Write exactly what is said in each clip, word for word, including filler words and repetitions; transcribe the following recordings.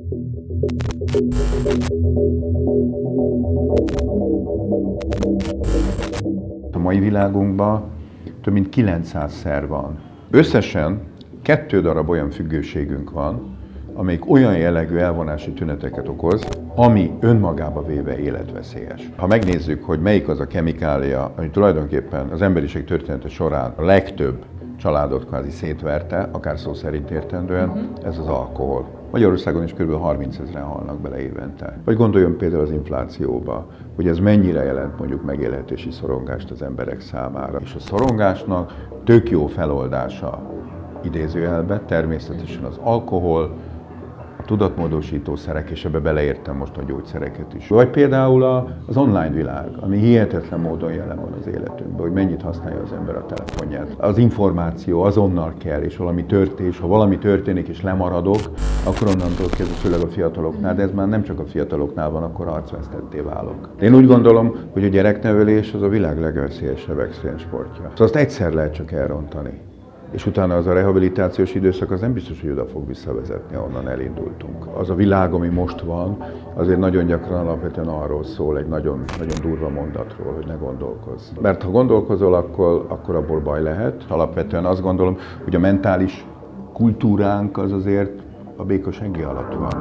A mai világunkban több mint kilencszáz szer van. Összesen kettő darab olyan függőségünk van, amelyik olyan jellegű elvonási tüneteket okoz, ami önmagába véve életveszélyes. Ha megnézzük, hogy melyik az a kemikália, ami tulajdonképpen az emberiség története során a legtöbb családot kvázi szétverte, akár szó szerint értendően, uh-huh. ez az alkohol. Magyarországon is kb. harmincezren halnak bele évente. Vagy gondoljon például az inflációba, hogy ez mennyire jelent mondjuk megélhetési szorongást az emberek számára. És a szorongásnak tök jó feloldása idézőjelben természetesen az alkohol, a tudatmódosítószerek, és ebbe beleértem most a gyógyszereket is. Vagy például az online világ, ami hihetetlen módon jelen van az életünkben, hogy mennyit használja az ember a telefonját. Az információ azonnal kell, és valami történik, ha valami történik és lemaradok, akkor onnantól kezdve, főleg a fiataloknál, de ez már nem csak a fiataloknál van, akkor arcvesztetté válok. Én úgy gondolom, hogy a gyereknevelés az a világ legveszélyesebb extrém sportja. Szóval azt egyszer lehet csak elrontani. És utána az a rehabilitációs időszak az nem biztos, hogy oda fog visszavezetni, ahonnan elindultunk. Az a világ, ami most van, azért nagyon gyakran alapvetően arról szól, egy nagyon, nagyon durva mondatról, hogy ne gondolkozz. Mert ha gondolkozol, akkor, akkor abból baj lehet. Alapvetően azt gondolom, hogy a mentális kultúránk az azért a béka senki alatt van.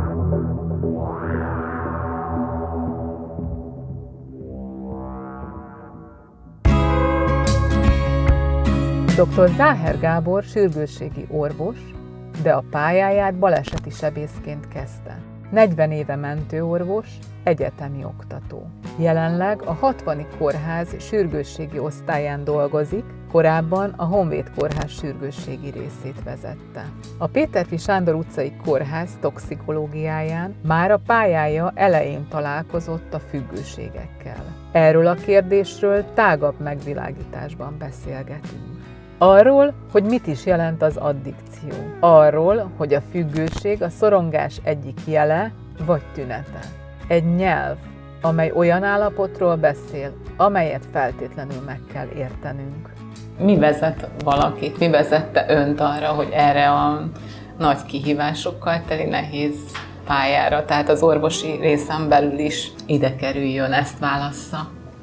doktor Záher Gábor sürgősségi orvos, de a pályáját baleseti sebészként kezdte. negyven éve mentőorvos, egyetemi oktató. Jelenleg a hatvani kórház sürgősségi osztályán dolgozik, korábban a Honvéd kórház sürgősségi részét vezette. A Péterfi Sándor utcai kórház toxikológiáján már a pályája elején találkozott a függőségekkel. Erről a kérdésről tágabb megvilágításban beszélgetünk. Arról, hogy mit is jelent az addikció. Arról, hogy a függőség a szorongás egyik jele vagy tünete. Egy nyelv, amely olyan állapotról beszél, amelyet feltétlenül meg kell értenünk. Mi vezet valakit, mi vezette önt arra, hogy erre a nagy kihívásokkal teli nehéz pályára, tehát az orvosi részen belül is ide kerüljön, ezt válassza?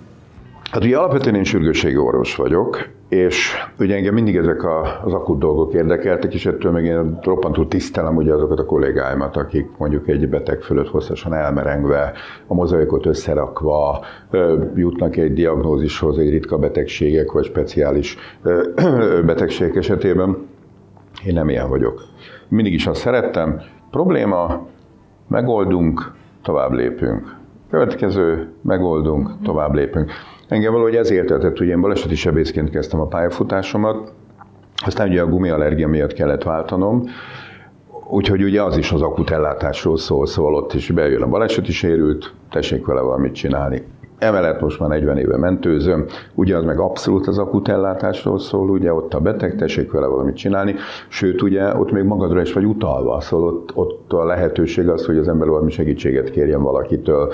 Hát ugye alapvetően én sürgősségi orvos vagyok, és ugye engem mindig ezek a, az akut dolgok érdekeltek, és ettől meg én roppantul tisztelem ugye azokat a kollégáimat, akik mondjuk egy beteg fölött hosszasan elmerengve, a mozaikot összerakva jutnak egy diagnózishoz, egy ritka betegségek vagy speciális betegségek esetében. Én nem ilyen vagyok. Mindig is azt szerettem, probléma, megoldunk, tovább lépünk. Következő, megoldunk, tovább lépünk. Engem valahogy ez éltetett, ugye én baleseti sebészként kezdtem a pályafutásomat, aztán ugye a gumiallergia miatt kellett váltanom, úgyhogy ugye az is az akut ellátásról szól, szóval ott is bejön a baleseti sérült, tessék vele valamit csinálni. Emellett most már negyven éve mentőzöm, ugye az meg abszolút az akut ellátásról szól, ugye ott a beteg, tessék vele valamit csinálni, sőt ugye ott még magadra is vagy utalva, szóval ott, ott a lehetőség az, hogy az ember valami segítséget kérjen valakitől,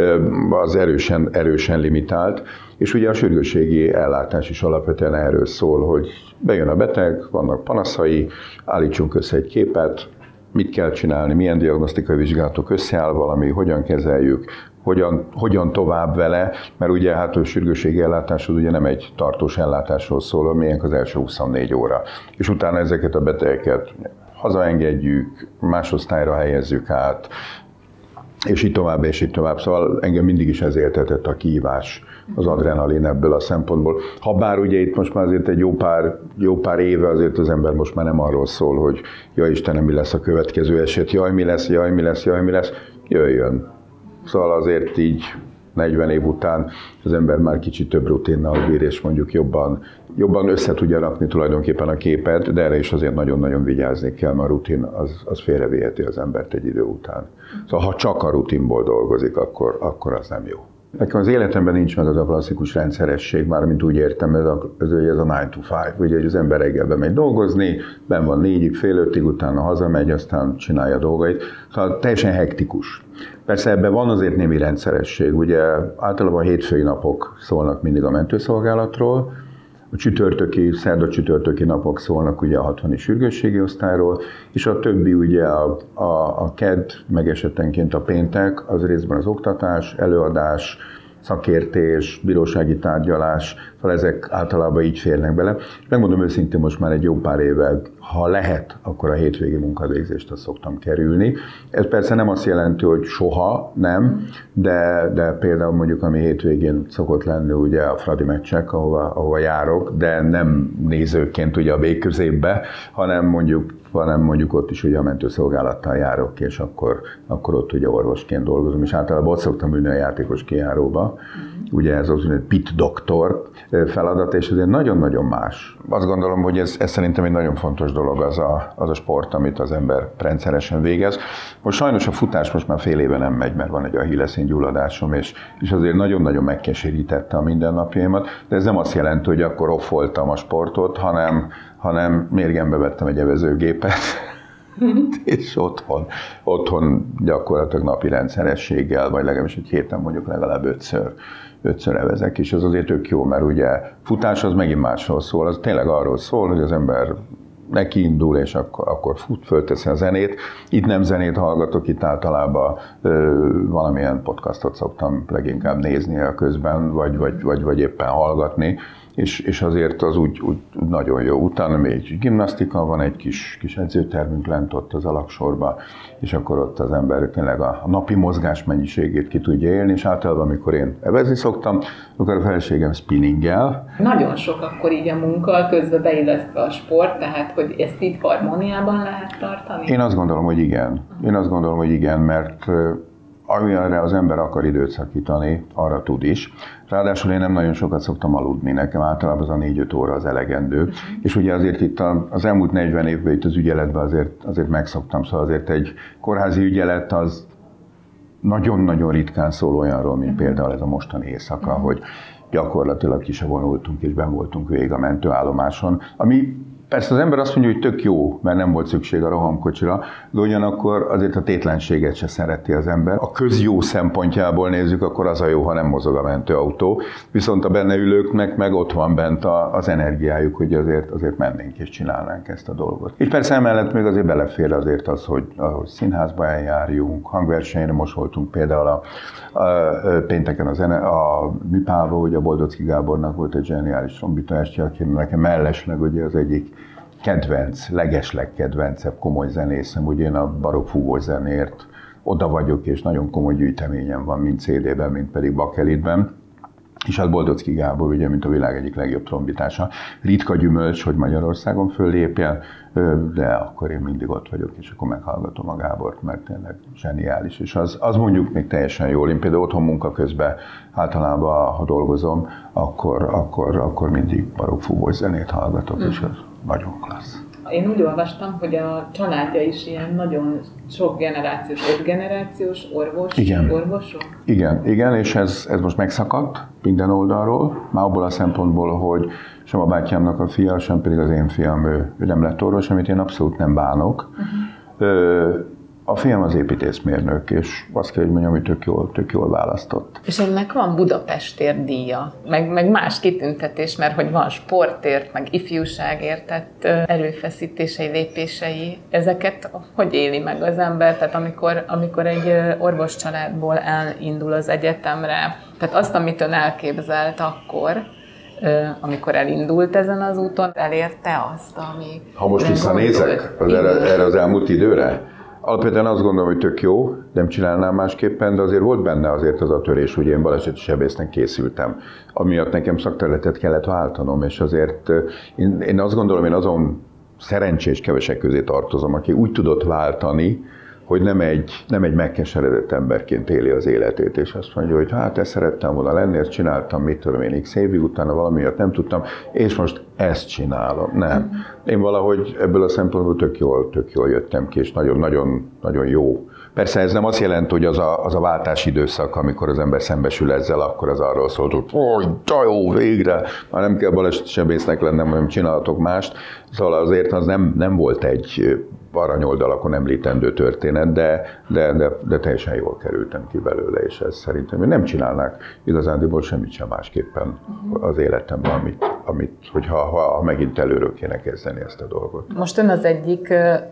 az erősen, erősen limitált, és ugye a sürgősségi ellátás is alapvetően erről szól, hogy bejön a beteg, vannak panaszai, állítsunk össze egy képet, mit kell csinálni, milyen diagnosztikai vizsgálatok összeáll valami, hogyan kezeljük, hogyan, hogyan tovább vele, mert ugye hát a sürgősségi ellátás az ugye nem egy tartós ellátásról szól, milyen az első huszonnégy óra. És utána ezeket a betegeket hazaengedjük, más osztályra helyezzük át, és így tovább, és így tovább. Szóval engem mindig is ez éltetett a kihívás, az adrenalin ebből a szempontból. Habár ugye itt most már azért egy jó pár, jó pár éve azért az ember most már nem arról szól, hogy jaj Istenem, mi lesz a következő eset, jaj mi lesz, jaj mi lesz, jaj mi lesz, jöjjön. Szóval azért így negyven év után az ember már kicsit több rutinnal bír, és mondjuk jobban, jobban össze tudja rakni tulajdonképpen a képet, de erre is azért nagyon-nagyon vigyázni kell, mert a rutin az, az félreviheti az embert egy idő után. Szóval ha csak a rutinból dolgozik, akkor, akkor az nem jó. Nekem az életemben nincs meg az a klasszikus rendszeresség, mármint úgy értem, ez a, ez, ez a nine to five, ugye hogy az ember reggel bemegy dolgozni, benn van négyig, fél ötig, utána hazamegy, aztán csinálja a dolgait. Szóval teljesen hektikus. Persze ebben van azért némi rendszeresség, ugye általában a hétfői napok szólnak mindig a mentőszolgálatról, A csütörtöki, szerda-csütörtöki napok szólnak ugye a hatvani sürgősségi osztályról, és a többi ugye a, a, a kedd, meg esetenként a péntek, az részben az oktatás, előadás, szakértés, bírósági tárgyalás, szóval ezek általában így férnek bele. Megmondom őszintén, most már egy jó pár éve, ha lehet, akkor a hétvégi munkavégzést azt szoktam kerülni. Ez persze nem azt jelenti, hogy soha nem, de, de például mondjuk, ami hétvégén szokott lenni ugye a Fradi meccsek, ahova, ahova járok, de nem nézőként ugye a végközépbe, hanem mondjuk hanem mondjuk ott is ugye a mentőszolgálattal járok, és akkor, akkor ott ugye orvosként dolgozom, és általában ott szoktam ülni a játékos kijáróba. Mm. Ugye ez az úgynevezett pit doktor feladat, és ez nagyon-nagyon más. Azt gondolom, hogy ez, ez szerintem egy nagyon fontos dolog az a, az a sport, amit az ember rendszeresen végez. Most sajnos a futás most már fél éve nem megy, mert van egy ahilleszíngyulladásom, és, és azért nagyon-nagyon megkeserítette a mindennapjaimat, de ez nem azt jelenti, hogy akkor offoltam a sportot, hanem hanem mérgembe vettem egy evezőgépet, és otthon, otthon gyakorlatilag napi rendszerességgel, vagy legalábbis egy héten mondjuk legalább ötször, ötször evezek, és ez azért tök jó, mert ugye futás az megint másról szól, az tényleg arról szól, hogy az ember neki indul, és akkor, akkor fut, fölteszi a zenét. Itt nem zenét hallgatok, itt általában ö, valamilyen podcastot szoktam leginkább nézni a közben, vagy, vagy, vagy, vagy éppen hallgatni, és, és azért az úgy, úgy nagyon jó. Utána még gimnasztika van, egy kis, kis edzőtermünk lent ott az alaksorban, és akkor ott az ember tényleg a, a napi mozgás mennyiségét ki tudja élni, és általában, amikor én evezni szoktam, akkor a feleségem spinninggel. Nagyon sok akkor így a munka, közben beillesztve a sport, tehát hogy ezt így harmóniában lehet tartani? Én azt gondolom, hogy igen. Én azt gondolom, hogy igen, mert amire az ember akar időt szakítani, arra tud is. Ráadásul én nem nagyon sokat szoktam aludni, nekem általában az a négy-öt óra az elegendő. Uh-huh. És ugye azért itt az elmúlt negyven évben itt az ügyeletben azért, azért megszoktam, szóval azért egy kórházi ügyelet az nagyon-nagyon ritkán szól olyanról, mint uh-huh. például ez a mostani éjszaka, uh-huh. hogy gyakorlatilag ki se vonultunk és benn voltunk végig a mentőállomáson, ami persze az ember azt mondja, hogy tök jó, mert nem volt szükség a rohamkocsira, de ugyanakkor azért a tétlenséget se szereti az ember. A közjó szempontjából nézzük, akkor az a jó, ha nem mozog a mentőautó, viszont a benne ülőknek meg ott van bent az energiájuk, hogy azért, azért mennénk és csinálnánk ezt a dolgot. És persze emellett még azért belefér azért az, hogy, hogy színházba eljárjunk, hangversenyre most voltunk például a, a, a pénteken a, zene, a Műpálva, ugye a Boldocki Gábornak volt egy zseniális trombitaestje, aki nekem mellesleg ugye az egyik kedvenc, legesleg kedvencebb komoly zenészem, ugye én a barokk fúvós zenéért oda vagyok, és nagyon komoly gyűjteményem van, mind cé dében, mind pedig bakelitben. És hát Boldocki Gábor, ugye, mint a világ egyik legjobb trombitása. Ritka gyümölcs, hogy Magyarországon föllépjen, de akkor én mindig ott vagyok, és akkor meghallgatom a Gábort, mert tényleg zseniális. És az, az mondjuk még teljesen jól. Én például otthon munka közben általában, ha dolgozom, akkor, akkor, akkor mindig barokk fúvós zenét hallgatok, mm. és az nagyon klassz. Én úgy olvastam, hogy a családja is ilyen nagyon sok generációs, öt generációs orvos, igen. orvosok? Igen, igen, és ez, ez most megszakadt minden oldalról, már abból a szempontból, hogy sem a bátyámnak a fia, sem pedig az én fiam, ő, ő nem lett orvos, amit én abszolút nem bánok. Uh-huh. Ö, A fiam az építészmérnök, és azt kell, hogy mondjam, hogy tök jól, tök jól választott. És ennek van Budapestért díja, meg, meg más kitüntetés, mert hogy van sportért, meg ifjúságért tett erőfeszítései, lépései. Ezeket hogy éli meg az ember? Tehát amikor, amikor egy orvos családból elindul az egyetemre, tehát azt, amit ön elképzelt akkor, amikor elindult ezen az úton, elérte azt, ami... Ha most visszanézek az erre, erre az elmúlt időre, alapvetően azt gondolom, hogy tök jó, nem csinálnám másképpen, de azért volt benne azért az a törés, hogy én baleseti sebésznek készültem. Amiatt nekem szakterületet kellett váltanom, és azért én, én azt gondolom, én azon szerencsés kevesek közé tartozom, aki úgy tudott váltani, hogy nem egy, nem egy megkeseredett emberként éli az életét, és azt mondja, hogy hát ezt szerettem volna lenni, ezt csináltam, mit tudom én, x évig, utána valamiatt nem tudtam, és most ezt csinálom. Nem. Én valahogy ebből a szempontból tök jól, tök jól jöttem ki, és nagyon-nagyon nagyon jó. Persze ez nem azt jelenti, hogy az a, az a váltás időszak, amikor az ember szembesül ezzel, akkor az arról szólt, hogy oh, de jó, végre, már nem kell baleseti sebésznek lennem, hanem csinálhatok mást. Szóval azért az nem, nem volt egy aranyoldalakon említendő történet, de, de, de, de teljesen jól kerültem ki belőle, és ez szerintem nem csinálnák igazándiból semmit sem másképpen az életemben, amit, amit hogyha ha, ha megint előről kéne kezdeni ezt a dolgot. Most ön az egyik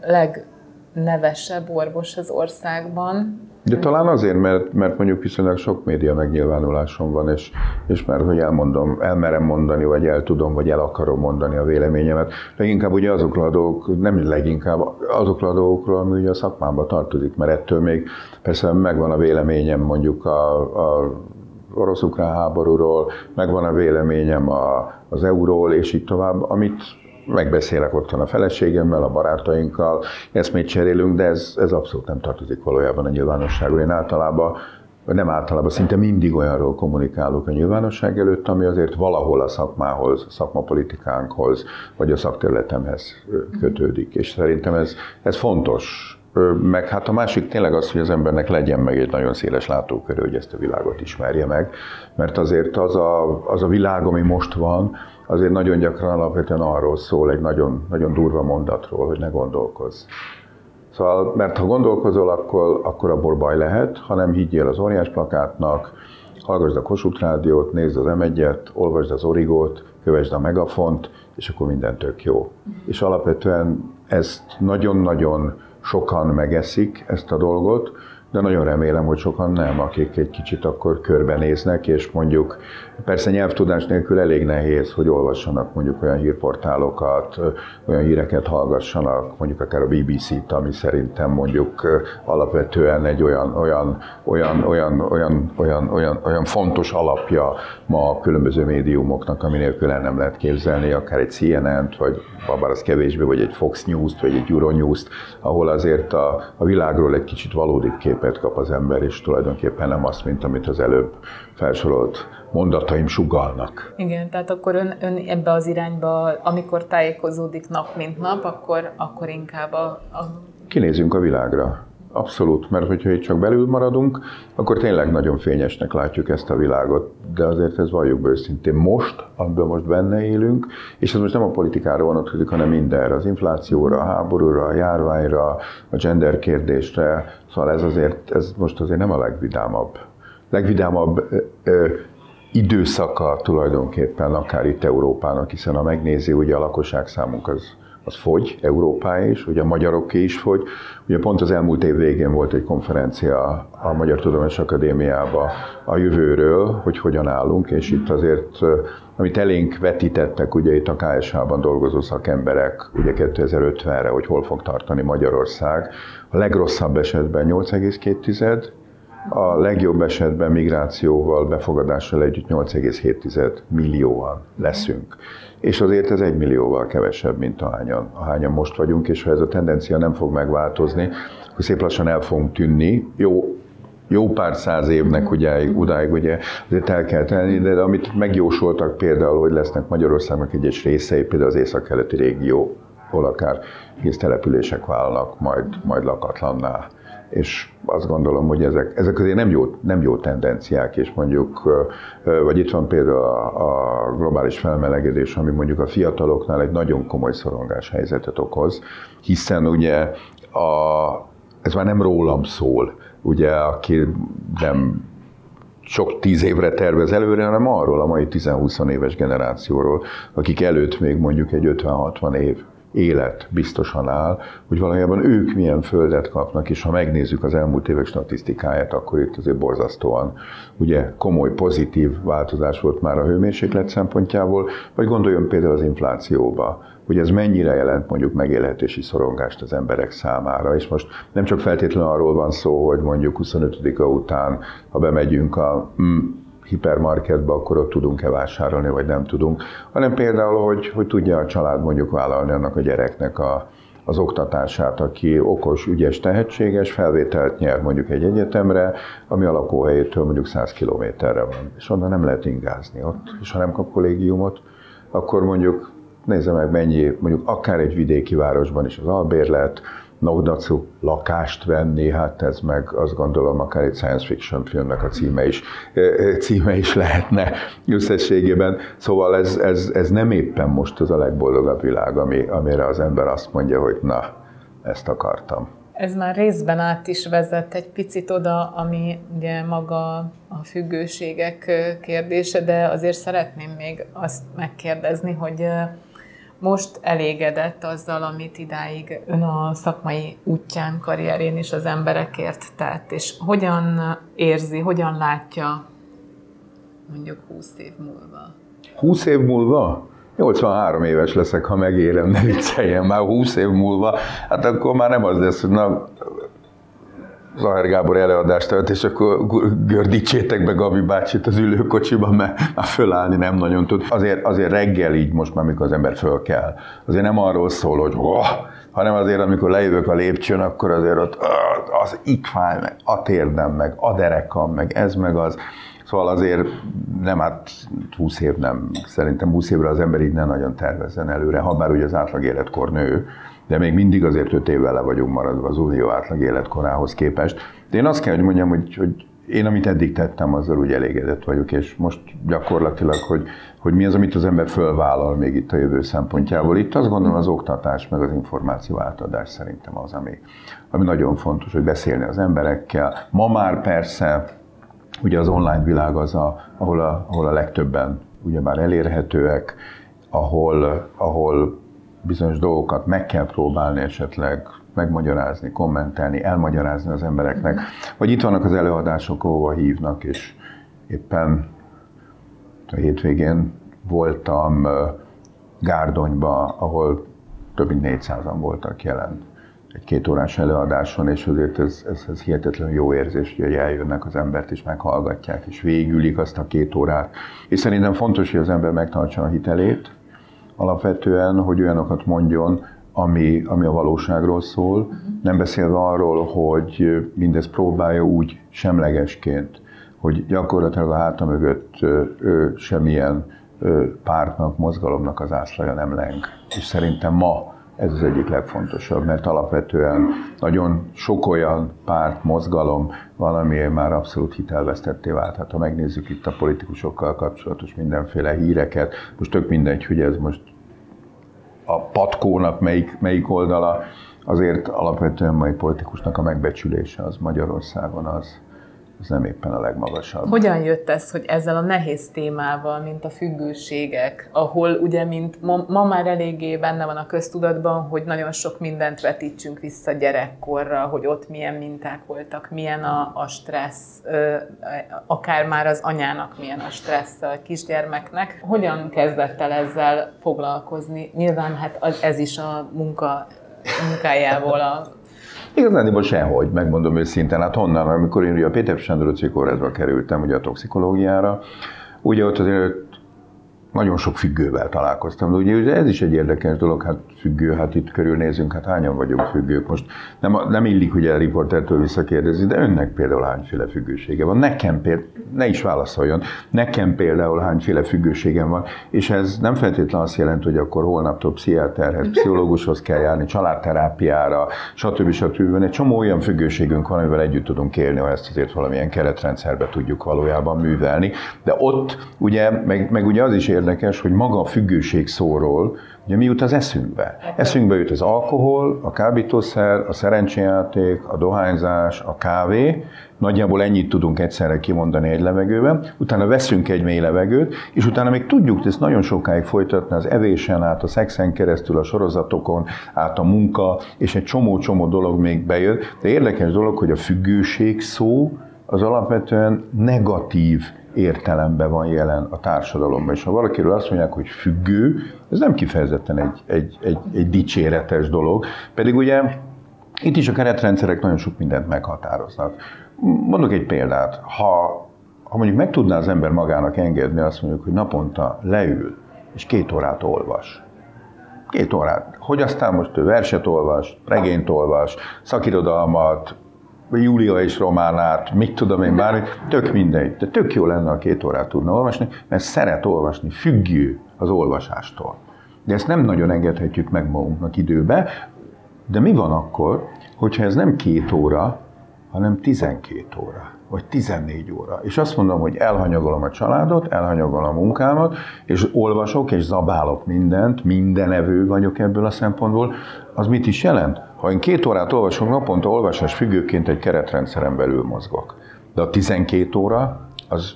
legnevesebb orvos az országban. De talán azért, mert, mert mondjuk viszonylag sok média megnyilvánulásom van, és, és mert hogy elmondom, elmerem mondani, vagy el tudom, vagy el akarom mondani a véleményemet. Leginkább ugye azokról a dolgok, nem leginkább azokról a dolgokról, ami ugye a szakmámba tartozik, mert ettől még persze megvan a véleményem mondjuk a, a orosz-ukrán háborúról, megvan a véleményem a, az euróról, és így tovább, amit megbeszélek otthon a feleségemmel, a barátainkkal, ezt még cserélünk, de ez, ez abszolút nem tartozik valójában a nyilvánosságra. Én általában, nem általában, szinte mindig olyanról kommunikálok a nyilvánosság előtt, ami azért valahol a szakmához, a szakmapolitikánkhoz, vagy a szakterületemhez kötődik. És szerintem ez, ez fontos. Meg hát a másik tényleg az, hogy az embernek legyen meg egy nagyon széles látókörű, hogy ezt a világot ismerje meg, mert azért az a, az a világ, ami most van, azért nagyon gyakran alapvetően arról szól, egy nagyon, nagyon durva mondatról, hogy ne gondolkozz. Szóval, mert ha gondolkozol, akkor, akkor abból baj lehet, ha nem higgyél az óriás plakátnak, hallgassd a Kossuth Rádiót, nézd az em egyet, olvasd az Origót, kövesd a Megafont, és akkor minden tök jó. És alapvetően ezt nagyon-nagyon sokan megeszik, ezt a dolgot, de nagyon remélem, hogy sokan nem, akik egy kicsit akkor körbenéznek, és mondjuk persze nyelvtudás nélkül elég nehéz, hogy olvassanak mondjuk olyan hírportálokat, olyan híreket hallgassanak, mondjuk akár a bé bé cét, ami szerintem mondjuk alapvetően egy olyan, olyan, olyan, olyan, olyan, olyan, olyan, olyan fontos alapja ma a különböző médiumoknak, ami nélkül el nem lehet képzelni, akár egy cé en en-t, vagy bár az kevésbé, vagy egy Fox News-t, vagy egy Euronews-t, ahol azért a, a világról egy kicsit valódi képet kap az ember, és tulajdonképpen nem azt, mint amit az előbb felsorolt mondataim sugallnak. Igen, tehát akkor ön, ön ebbe az irányba, amikor tájékozódik nap mint nap, akkor, akkor inkább a, a... Kinézünk a világra. Abszolút, mert hogyha itt csak belül maradunk, akkor tényleg nagyon fényesnek látjuk ezt a világot, de azért ez valljuk be őszintén most, amiben most benne élünk, és ez most nem a politikára vonatkozik, hanem mindenre, az inflációra, a háborúra, a járványra, a gender kérdésre, szóval ez azért, ez most azért nem a legvidámabb. Legvidámabb ö, ö, időszaka tulajdonképpen akár itt Európának, hiszen ha megnézi, ugye a lakosságszámunk az az fogy, Európáé is, ugye a magyaroké is fogy. Ugye pont az elmúlt év végén volt egy konferencia a Magyar Tudományos Akadémiában a jövőről, hogy hogyan állunk, és itt azért, amit elénk vetítettek, ugye itt a ká es há-ban dolgozó szakemberek, ugye kétezer-ötvenre, hogy hol fog tartani Magyarország, a legrosszabb esetben nyolc egész két, a legjobb esetben migrációval, befogadással együtt nyolc egész hét millióan leszünk. És azért ez egy millióval kevesebb, mint ahányan, ahányan most vagyunk, és ha ez a tendencia nem fog megváltozni, akkor szép lassan el fogunk tűnni. Jó, jó pár száz évnek ugye, udáig ugye azért el kell tenni, de amit megjósoltak például, hogy lesznek Magyarországnak egy-egy részei, például az északkeleti régió, hol akár egész települések válnak majd, majd lakatlanná. És azt gondolom, hogy ezek, ezek azért nem jó, nem jó tendenciák, és mondjuk, vagy itt van például a, a globális felmelegedés, ami mondjuk a fiataloknál egy nagyon komoly szorongás helyzetet okoz, hiszen ugye a, ez már nem rólam szól, ugye, aki nem sok tíz évre tervez előre, hanem arról a mai tíz-húsz éves generációról, akik előtt még mondjuk egy ötven-hatvan év élet biztosan áll, hogy valójában ők milyen földet kapnak, és ha megnézzük az elmúlt évek statisztikáját, akkor itt azért borzasztóan ugye komoly, pozitív változás volt már a hőmérséklet szempontjából, vagy gondoljon például az inflációba, hogy ez mennyire jelent mondjuk megélhetési szorongást az emberek számára, és most nem csak feltétlenül arról van szó, hogy mondjuk huszonötödike után, ha bemegyünk a mm, hipermarketbe, akkor ott tudunk-e vásárolni, vagy nem tudunk, hanem például, hogy, hogy tudja a család mondjuk vállalni annak a gyereknek a, az oktatását, aki okos, ügyes, tehetséges, felvételt nyer mondjuk egy egyetemre, ami a lakóhelyétől mondjuk száz kilométerre van, és onnan nem lehet ingázni ott, és ha nem kap kollégiumot, akkor mondjuk nézze meg mennyi, mondjuk akár egy vidéki városban is az albérlet, Nogdacu lakást venni, hát ez meg azt gondolom akár egy science fiction filmnek a címe is, címe is lehetne összességében. Szóval ez, ez, ez nem éppen most az a legboldogabb világ, ami, amire az ember azt mondja, hogy na, ezt akartam. Ez már részben át is vezet egy picit oda, ami ugye maga a függőségek kérdése, de azért szeretném még azt megkérdezni, hogy most elégedett azzal, amit idáig ön a szakmai útján, karrierén is az emberekért tett, és hogyan érzi, hogyan látja mondjuk húsz év múlva? húsz év múlva? nyolcvanhárom éves leszek, ha megérem, ne vicceljen, már húsz év múlva, hát akkor már nem az lesz, hogy na, Záher Gábor előadást tart, és akkor gördítsétek be Gabi bácsit az ülőkocsiban, mert már fölállni nem nagyon tud. Azért, azért reggel így most már, amikor az ember föl kell, azért nem arról szól, hogy oh, hanem azért, amikor lejövök a lépcsőn, akkor azért ott az itt fáj, meg a térdem, meg a derekam, meg ez, meg az. Szóval azért nem, hát húsz év nem, szerintem húsz évre az ember így nem nagyon tervezzen előre, ha bár ugye az átlag életkor nő, de még mindig azért öt évvel le vagyunk maradva az unió átlag életkorához képest. De én azt kell, hogy mondjam, hogy, hogy én amit eddig tettem, azzal úgy elégedett vagyok, és most gyakorlatilag, hogy, hogy mi az, amit az ember fölvállal még itt a jövő szempontjából. Itt azt gondolom az oktatás, meg az információ átadás szerintem az, ami, ami nagyon fontos, hogy beszélni az emberekkel. Ma már persze, ugye az online világ az, a, ahol, a, ahol a legtöbben ugyebár elérhetőek, ahol, ahol bizonyos dolgokat meg kell próbálni esetleg, megmagyarázni, kommentelni, elmagyarázni az embereknek. Vagy itt vannak az előadások, ahova hívnak, és éppen a hétvégén voltam Gárdonyba, ahol több mint négyszázan voltak jelen egy kétórás előadáson, és azért ez, ez, ez hihetetlen jó érzés, hogy eljönnek az embert, és meghallgatják, és végülik azt a két órát. És szerintem fontos, hogy az ember megtartsa a hitelét, alapvetően, hogy olyanokat mondjon, ami, ami a valóságról szól, uh-huh. nem beszélve arról, hogy mindezt próbálja úgy semlegesként, hogy gyakorlatilag a háta mögött ö, ö, semmilyen ö, pártnak, mozgalomnak az ászlaja nem leng. És szerintem ma ez az egyik legfontosabb, mert alapvetően nagyon sok olyan párt, mozgalom van, ami már abszolút hitelvesztetté vált. Hát ha megnézzük itt a politikusokkal kapcsolatos mindenféle híreket, most tök mindegy, hogy ez most a patkónak melyik, melyik oldala, azért alapvetően mai politikusnak a megbecsülése az Magyarországon az, az nem éppen a legmagasabb. Hogyan jött ez, hogy ezzel a nehéz témával, mint a függőségek, ahol ugye, mint ma, ma már eléggé benne van a köztudatban, hogy nagyon sok mindent vetítsünk vissza gyerekkorra, hogy ott milyen minták voltak, milyen a, a stressz, akár már az anyának milyen a stressz a kisgyermeknek. Hogyan kezdett el ezzel foglalkozni? Nyilván hát az, ez is a munka, munkájából a Igazán, sehogy, megmondom őszintén, hát honnan, amikor én ugye a Péter Sándor utcai kórházba kerültem, ugye a toxikológiára, ugye ott azért nagyon sok függővel találkoztam, de ugye ez is egy érdekes dolog, hát függő, hát itt körülnézünk, hát hányan vagyunk függők. Most nem, nem illik ugye a riportertől visszakérdezni, de önnek például hányféle függősége van, nekem például, ne is válaszoljon, nekem például hányféle függőségem van, és ez nem feltétlenül azt jelenti, hogy akkor holnaptól pszichiáterhez, pszichológushoz kell járni, családterápiára, stb. stb. Egy csomó olyan függőségünk van, amivel együtt tudunk élni, ha ezt azért valamilyen keretrendszerbe tudjuk valójában művelni, de ott ugye, meg, meg ugye az is érdekes, hogy maga a függőség szóról, ugye mi jut az eszünkbe? Eszünkbe jut az alkohol, a kábítószer, a szerencsejáték, a dohányzás, a kávé, nagyjából ennyit tudunk egyszerre kimondani egy levegőben, utána veszünk egy mély levegőt, és utána még tudjuk ezt nagyon sokáig folytatni az evésen át, a szexen keresztül, a sorozatokon, át a munka, és egy csomó-csomó dolog még bejön. De érdekes dolog, hogy a függőség szó az alapvetően negatív értelemben van jelen a társadalomban. És ha valakiről azt mondják, hogy függő, ez nem kifejezetten egy, egy, egy, egy dicséretes dolog. Pedig ugye itt is a keretrendszerek nagyon sok mindent meghatároznak. Mondok egy példát. Ha, ha mondjuk meg tudná az ember magának engedni, azt mondjuk, hogy naponta leül, és két órát olvas. Két órát. Hogy aztán most ő verset olvas, regényt olvas, szakirodalmat, Júlia és Románát, mit tudom én bármi, tök mindegy. De tök jó lenne, a két órát tudna olvasni, mert szeret olvasni, függő az olvasástól. De ezt nem nagyon engedhetjük meg magunknak időbe, de mi van akkor, hogyha ez nem két óra, hanem tizenkét óra, vagy tizennégy óra. És azt mondom, hogy elhanyagolom a családot, elhanyagolom a munkámat, és olvasok, és zabálok mindent, mindenevő vagyok ebből a szempontból. Az mit is jelent? Ha én két órát olvasok naponta, olvasás függőként egy keretrendszeren belül mozgok. De a tizenkét óra, az,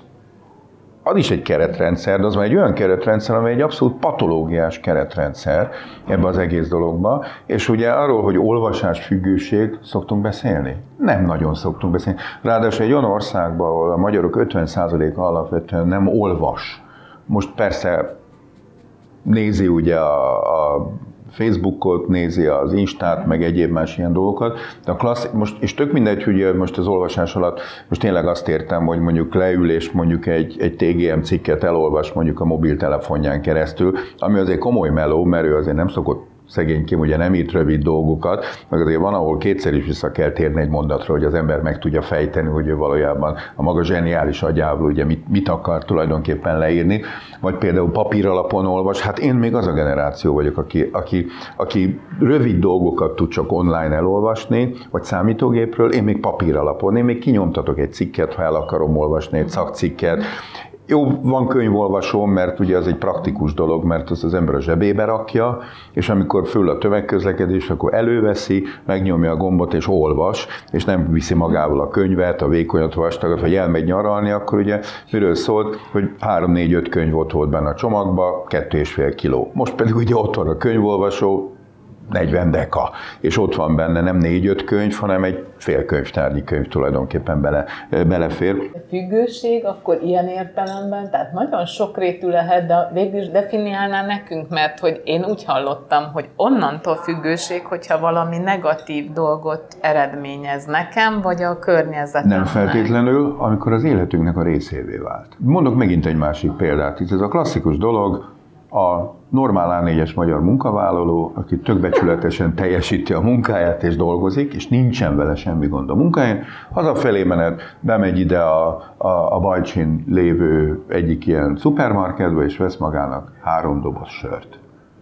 az is egy keretrendszer, de az már egy olyan keretrendszer, amely egy abszolút patológiás keretrendszer ebbe az egész dologba. És ugye arról, hogy olvasás függőség, szoktunk beszélni? Nem nagyon szoktunk beszélni. Ráadásul egy olyan országban, ahol a magyarok ötven százaléka alapvetően nem olvas. Most persze nézi ugye a, a Facebookot, nézi az Instát, meg egyéb más ilyen dolgokat, de a klassz, most, és tök mindegy, hogy most az olvasás alatt, most tényleg azt értem, hogy mondjuk leül és mondjuk egy, egy té gé em cikket elolvas mondjuk a mobiltelefonján keresztül, ami azért komoly meló, mert ő azért nem szokott szegénykém ugye nem írt rövid dolgokat, meg azért van, ahol kétszer is vissza kell térni egy mondatra, hogy az ember meg tudja fejteni, hogy ő valójában a maga zseniális agyával ugye mit, mit akar tulajdonképpen leírni, vagy például papír alapon olvas. Hát én még az a generáció vagyok, aki, aki, aki rövid dolgokat tud csak online elolvasni, vagy számítógépről, én még papír alapon, én még kinyomtatok egy cikket, ha el akarom olvasni egy szakcikket. Jó, van könyvolvasóm, mert ugye az egy praktikus dolog, mert azt az ember a zsebébe rakja, és amikor föl a tömegközlekedés, akkor előveszi, megnyomja a gombot és olvas, és nem viszi magával a könyvet, a vékonyat, vastagat, vagy elmegy nyaralni, akkor ugye miről szólt, hogy három-négy-öt könyv ott volt benne a csomagba, kettő és fél kiló. Most pedig ugye ott van a könyvolvasó, negyven deka, és ott van benne nem négy-öt könyv, hanem egy fél könyvtárnyi könyv tulajdonképpen bele, belefér. A függőség akkor ilyen értelemben, tehát nagyon sokrétű lehet, de végül is definiálná nekünk, mert hogy én úgy hallottam, hogy onnantól függőség, hogyha valami negatív dolgot eredményez nekem, vagy a környezetemnek. Nem feltétlenül, amikor az életünknek a részévé vált. Mondok megint egy másik példát. Itt ez a klasszikus dolog, a normál á négyes magyar munkavállaló, aki tök becsületesen teljesíti a munkáját és dolgozik, és nincsen vele semmi gond a munkáján, hazafelé menet, bemegy ide a, a, a Bajcsin lévő egyik ilyen szupermarketbe, és vesz magának három doboz sört.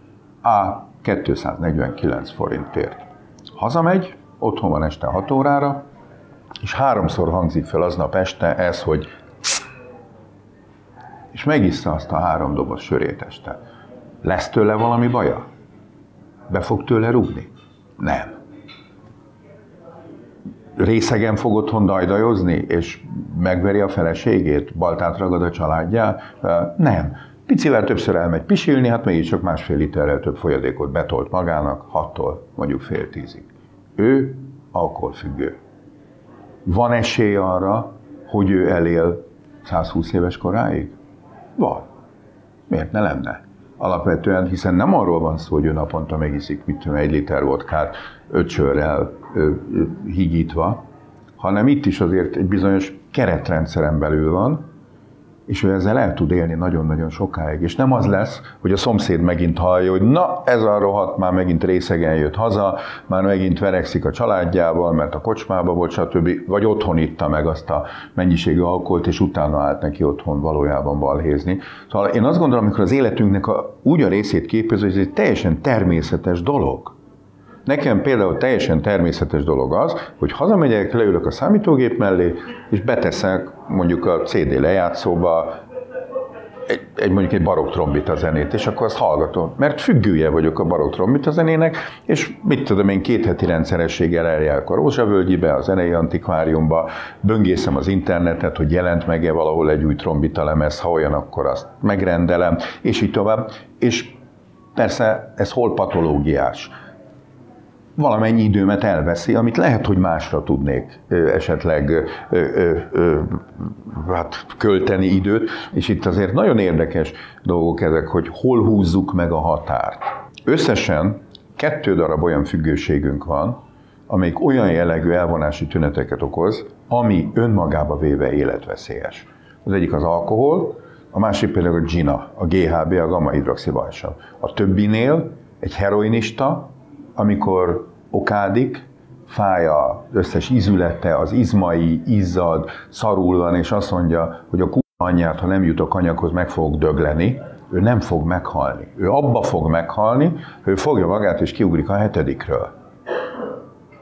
A kétszáznegyvenkilenc forintért. Hazamegy, otthon van este hat órára, és háromszor hangzik fel aznap este ez, hogy és megissza azt a három doboz sörét este. Lesz tőle valami baja? Be fog tőle rúgni? Nem. Részegen fog otthon dajdajozni, és megveri a feleségét, baltát ragad a családjá? Nem. Picivel többször elmegy pisilni, hát mégiscsak másfél literrel több folyadékot betolt magának, hattól mondjuk fél tízig. Ő alkoholfüggő. Van esély arra, hogy ő elél százhúsz éves koráig? Van. Miért ne lenne? Alapvetően, hiszen nem arról van szó, hogy ő naponta megiszik, mit tudom, egy liter vodkát öt sörrel ö, ö, higítva, hanem itt is azért egy bizonyos keretrendszeren belül van, és ő ezzel el tud élni nagyon-nagyon sokáig. És nem az lesz, hogy a szomszéd megint hallja, hogy na, ez a rohadt már megint részegen jött haza, már megint verekszik a családjával, mert a kocsmába volt, stb. Vagy otthon itta meg azt a mennyiségű alkoholt, és utána állt neki otthon valójában balhézni. Szóval én azt gondolom, amikor az életünknek a, úgy a részét képezi, hogy ez egy teljesen természetes dolog. Nekem például teljesen természetes dolog az, hogy hazamegyek, leülök a számítógép mellé, és beteszek mondjuk a cé dé lejátszóba egy, egy mondjuk egy barokk trombita zenét, és akkor azt hallgatom. Mert függője vagyok a barokk trombita zenének, és mit tudom én, két heti rendszerességgel eljárok a Rózsavölgyibe, a Zenei Antikváriumba, böngészem az internetet, hogy jelent meg-e valahol egy új trombita lemez, ha olyan, akkor azt megrendelem, és így tovább. És persze ez hol patológiás. Valamennyi időmet elveszi, amit lehet, hogy másra tudnék ö, esetleg ö, ö, ö, hát, költeni időt, és itt azért nagyon érdekes dolgok ezek, hogy hol húzzuk meg a határt. Összesen kettő darab olyan függőségünk van, amelyik olyan jellegű elvonási tüneteket okoz, ami önmagába véve életveszélyes. Az egyik az alkohol, a másik például a dzsina, a gé há bé, a gamma-hidroxibalsav. A többinél egy heroinista, amikor okádik, fáj az összes ízülete, az izmai, izzad, szarul van, és azt mondja, hogy a kurva anyját, ha nem jutok anyaghoz, meg fogok dögleni, ő nem fog meghalni. Ő abba fog meghalni, ő fogja magát és kiugrik a hetedikről.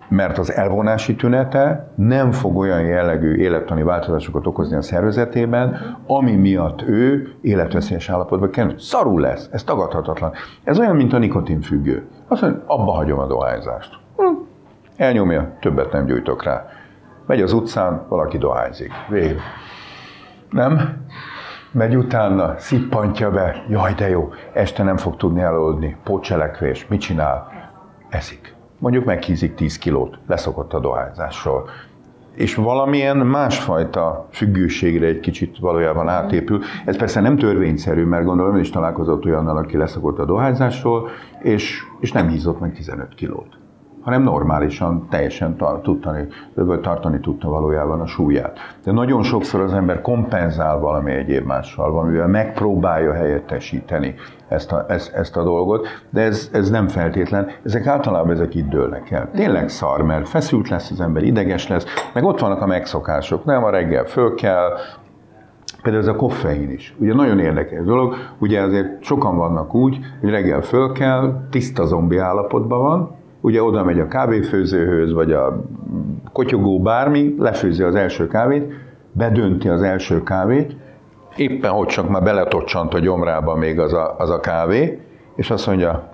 mert az elvonási tünete nem fog olyan jellegű élettani változásokat okozni a szervezetében, ami miatt ő életveszélyes állapotba kerül. Szarul lesz, ez tagadhatatlan. Ez olyan, mint a nikotinfüggő. Azt mondja, abba hagyom a dohányzást. Hm. Elnyomja, többet nem gyújtok rá. Megy az utcán, valaki dohányzik. Végül. Nem? Megy utána, szippantja be, jaj de jó, este nem fog tudni elaludni, pótcselekvés, mit csinál? Eszik. Mondjuk meghízik tíz kilót, leszokott a dohányzásról. És valamilyen másfajta függőségre egy kicsit valójában átépül. Ez persze nem törvényszerű, mert gondolom, ön is találkozott olyannal, aki leszokott a dohányzásról, és, és nem hízott meg tizenöt kilót, hanem normálisan, teljesen tartani, vagy tartani tudta valójában a súlyát. De nagyon sokszor az ember kompenzál valami egyéb mással, valamivel megpróbálja helyettesíteni ezt a, ezt, ezt a dolgot, de ez, ez nem feltétlen, ezek általában ezek itt dőlnek el. Tényleg szar, mert feszült lesz az ember, ideges lesz, meg ott vannak a megszokások, nem a reggel föl kell, például ez a koffein is. Ugye nagyon érdekes dolog, ugye azért sokan vannak úgy, hogy reggel föl kell, tiszta zombi állapotban van, ugye oda megy a kávéfőzőhöz, vagy a kotyogó bármi, lefőzi az első kávét, bedönti az első kávét, éppen hogy csak már beletocsant a gyomrába még az a, az a kávé, és azt mondja,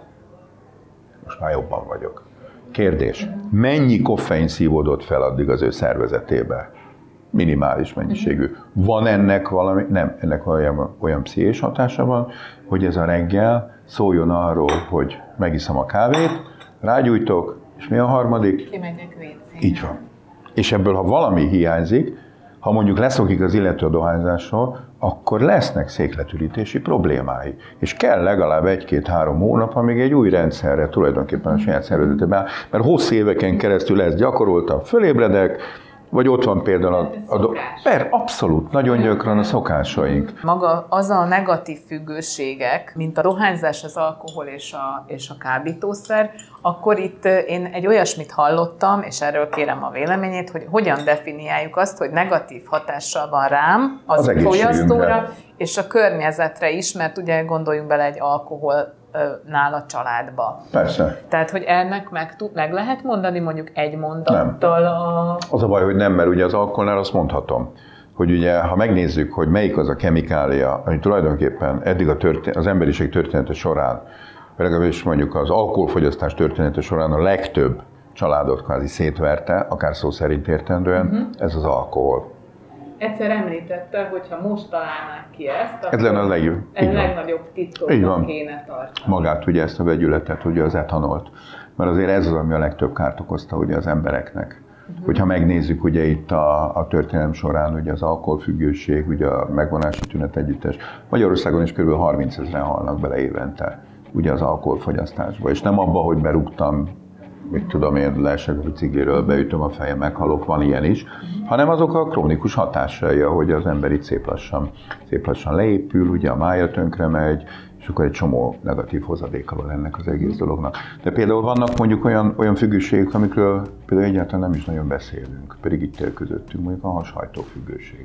most már jobban vagyok. Kérdés, mennyi koffein szívódott fel addig az ő szervezetébe? Minimális mennyiségű. Van ennek valami, nem, ennek olyan, olyan pszichés hatása van, hogy ez a reggel szóljon arról, hogy megiszom a kávét, rágyújtok, és mi a harmadik? Kimegyek vécére. Így van. És ebből, ha valami hiányzik, ha mondjuk leszokik az illető a dohányzásról, akkor lesznek székletürítési problémái. És kell legalább egy-két-három hónap, amíg egy új rendszerre tulajdonképpen a saját szervezetében, mert hosszú éveken keresztül ezt gyakoroltam, fölébredek, vagy ott van például a... a do- per, abszolút, nagyon gyakran a szokásaink. Maga az a negatív függőségek, mint a dohányzás, az alkohol és a, és a kábítószer, akkor itt én egy olyasmit hallottam, és erről kérem a véleményét, hogy hogyan definiáljuk azt, hogy negatív hatással van rám, az, az fogyasztóra, és a környezetre is, mert ugye gondoljunk bele egy alkohol nála családba. Persze. Tehát, hogy ennek meg, meg lehet mondani mondjuk egy mondattal a... Az a baj, hogy nem, mert ugye az alkoholnál azt mondhatom, hogy ugye, ha megnézzük, hogy melyik az a kemikália, ami tulajdonképpen eddig a történet, az emberiség története során, legalábbis mondjuk az alkoholfogyasztás története során a legtöbb családot kvázi szétverte, akár szó szerint értendően, uh-huh. ez az alkohol. Egyszer említette, hogy ha most találnák ki ezt, akkor ez lenne a legjobb. Ez a legnagyobb titkot kéne tartani. Magát, ugye ezt a vegyületet, ugye az etanolt. Mert azért ez az, ami a legtöbb kárt okozta ugye az embereknek. Uh-huh. Hogyha megnézzük ugye itt a, a történelem során ugye az alkoholfüggőség, ugye a megvonási tünet együttes, Magyarországon is kb. harmincezren halnak bele évente ugye az alkoholfogyasztásba. És nem abba, hogy berúgtam, mit tudom én, leesek a bicikliről, beütöm a fejem, meghalok, van ilyen is, hanem azok a krónikus hatásai, hogy az ember itt szép lassan, szép lassan leépül, ugye a mája tönkre megy, és akkor egy csomó negatív hozadéka van ennek az egész dolognak. De például vannak mondjuk olyan, olyan függőségek, amikről például egyáltalán nem is nagyon beszélünk, pedig itt él közöttünk, mondjuk a hashajtó függőség.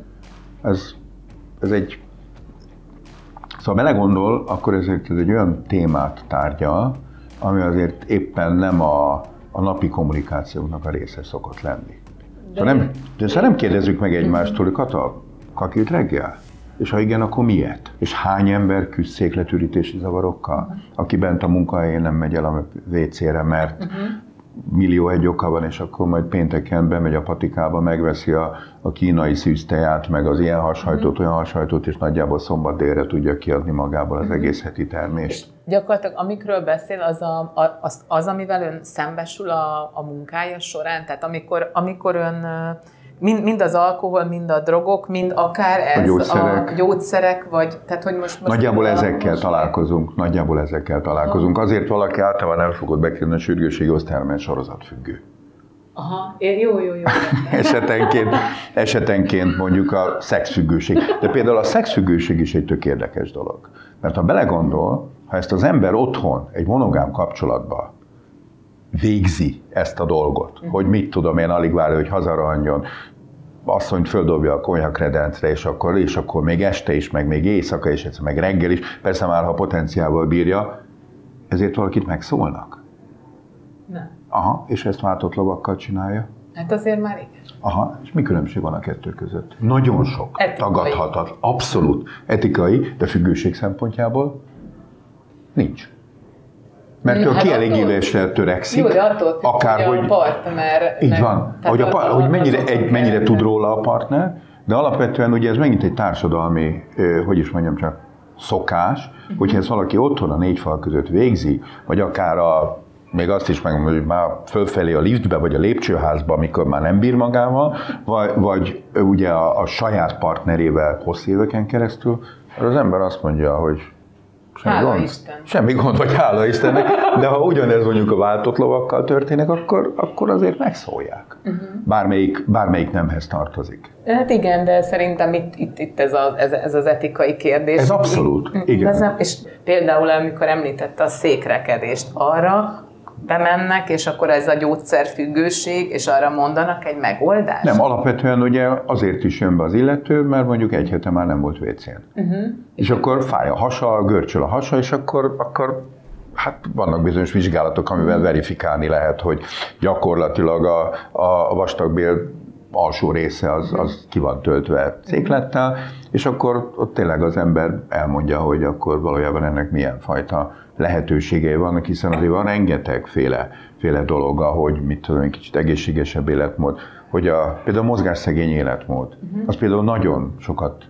Ez, ez egy... Szóval belegondol, akkor ezért ez egy olyan témát tárgyal, ami azért éppen nem a, a napi kommunikációknak a része szokott lenni. Szóval nem, de szóval nem kérdezzük meg egymástól, hogy Kata, kakilt reggel? És ha igen, akkor miért? És hány ember küzd székletürítési zavarokkal, aki bent a munkahelyén nem megy el a vé cére, mert uh-huh. millió egy oka van, és akkor majd pénteken bemegy a patikába, megveszi a, a kínai szűzteját, meg az ilyen hashajtót, uh-huh. olyan hashajtót, és nagyjából szombat délre tudja kiadni magából az uh-huh. egész heti termést. Gyakorlatilag amikről beszél, az, a, az, az amivel ön szembesül a, a munkája során? Tehát amikor, amikor ön mind, mind az alkohol, mind a drogok, mind akár ez a gyógyszerek, a gyógyszerek vagy... Tehát, hogy most, most nagyjából ezekkel most találkozunk, nagyjából ezekkel találkozunk. Aha. Azért valaki általában nem fogod bekérni a sürgősségi osztályra, mert sorozatfüggő. Aha, jó, jó, jó. esetenként, esetenként mondjuk a szexfüggőség. De például a szexfüggőség is egy tök érdekes dolog. Mert ha belegondol, ha ezt az ember otthon, egy monogám kapcsolatban végzi ezt a dolgot, uh-huh. hogy mit tudom én, alig várja, hogy hazarohanjon, asszonyt földobja a konyhakredencre, és akkor, és akkor még este is, meg még éjszaka is, meg reggel is, persze már ha potenciával bírja, ezért valakit megszólnak? Nem. Aha, és ezt váltott lovakkal csinálja? Hát azért már igen. Aha, és mi különbség van a kettő között? Nagyon sok, Etikai. tagadhatatlan, abszolút etikai, de függőség szempontjából nincs. Mert ő a Hát kielégülésre törekszik, jó, de attól függ, akár, hogy hogy a partner... így van, hogy, a, hogy mennyire, egy, mennyire tud róla a partner, de alapvetően ugye ez megint egy társadalmi, hogy is mondjam csak, szokás, uh-huh. hogyha ezt valaki otthon a négy fal között végzi, vagy akár a, még azt is megmondom, hogy már fölfelé a liftbe, vagy a lépcsőházba, amikor már nem bír magával, vagy, vagy ugye a, a saját partnerével hosszú éveken keresztül, az ember azt mondja, hogy semmi hála gond, Isten. semmi gond, vagy hála Istennek, de ha ugyanez mondjuk a váltott lovakkal történik, akkor, akkor azért megszólják. Uh-huh. Bármelyik, bármelyik nemhez tartozik. Hát igen, de szerintem itt, itt, itt ez, a, ez, ez az etikai kérdés. Ez abszolút, I, igen. Igazán, és például, amikor említette a székrekedést, arra bemennek, és akkor ez a gyógyszerfüggőség, és arra mondanak egy megoldást? Nem, alapvetően ugye azért is jön be az illető, mert mondjuk egy hete már nem volt vécén. Uh-huh. És akkor fáj a hasa, görcsöl a hasa, és akkor, akkor hát vannak bizonyos vizsgálatok, amivel verifikálni lehet, hogy gyakorlatilag a, a vastagbél alsó része az, az ki van töltve széklettel, és akkor ott tényleg az ember elmondja, hogy akkor valójában ennek milyen fajta lehetőségei vannak, hiszen azért van rengeteg féle, féle dolog, hogy mit tudom, egy kicsit egészségesebb életmód, hogy a, például a mozgásszegény életmód, az például nagyon sokat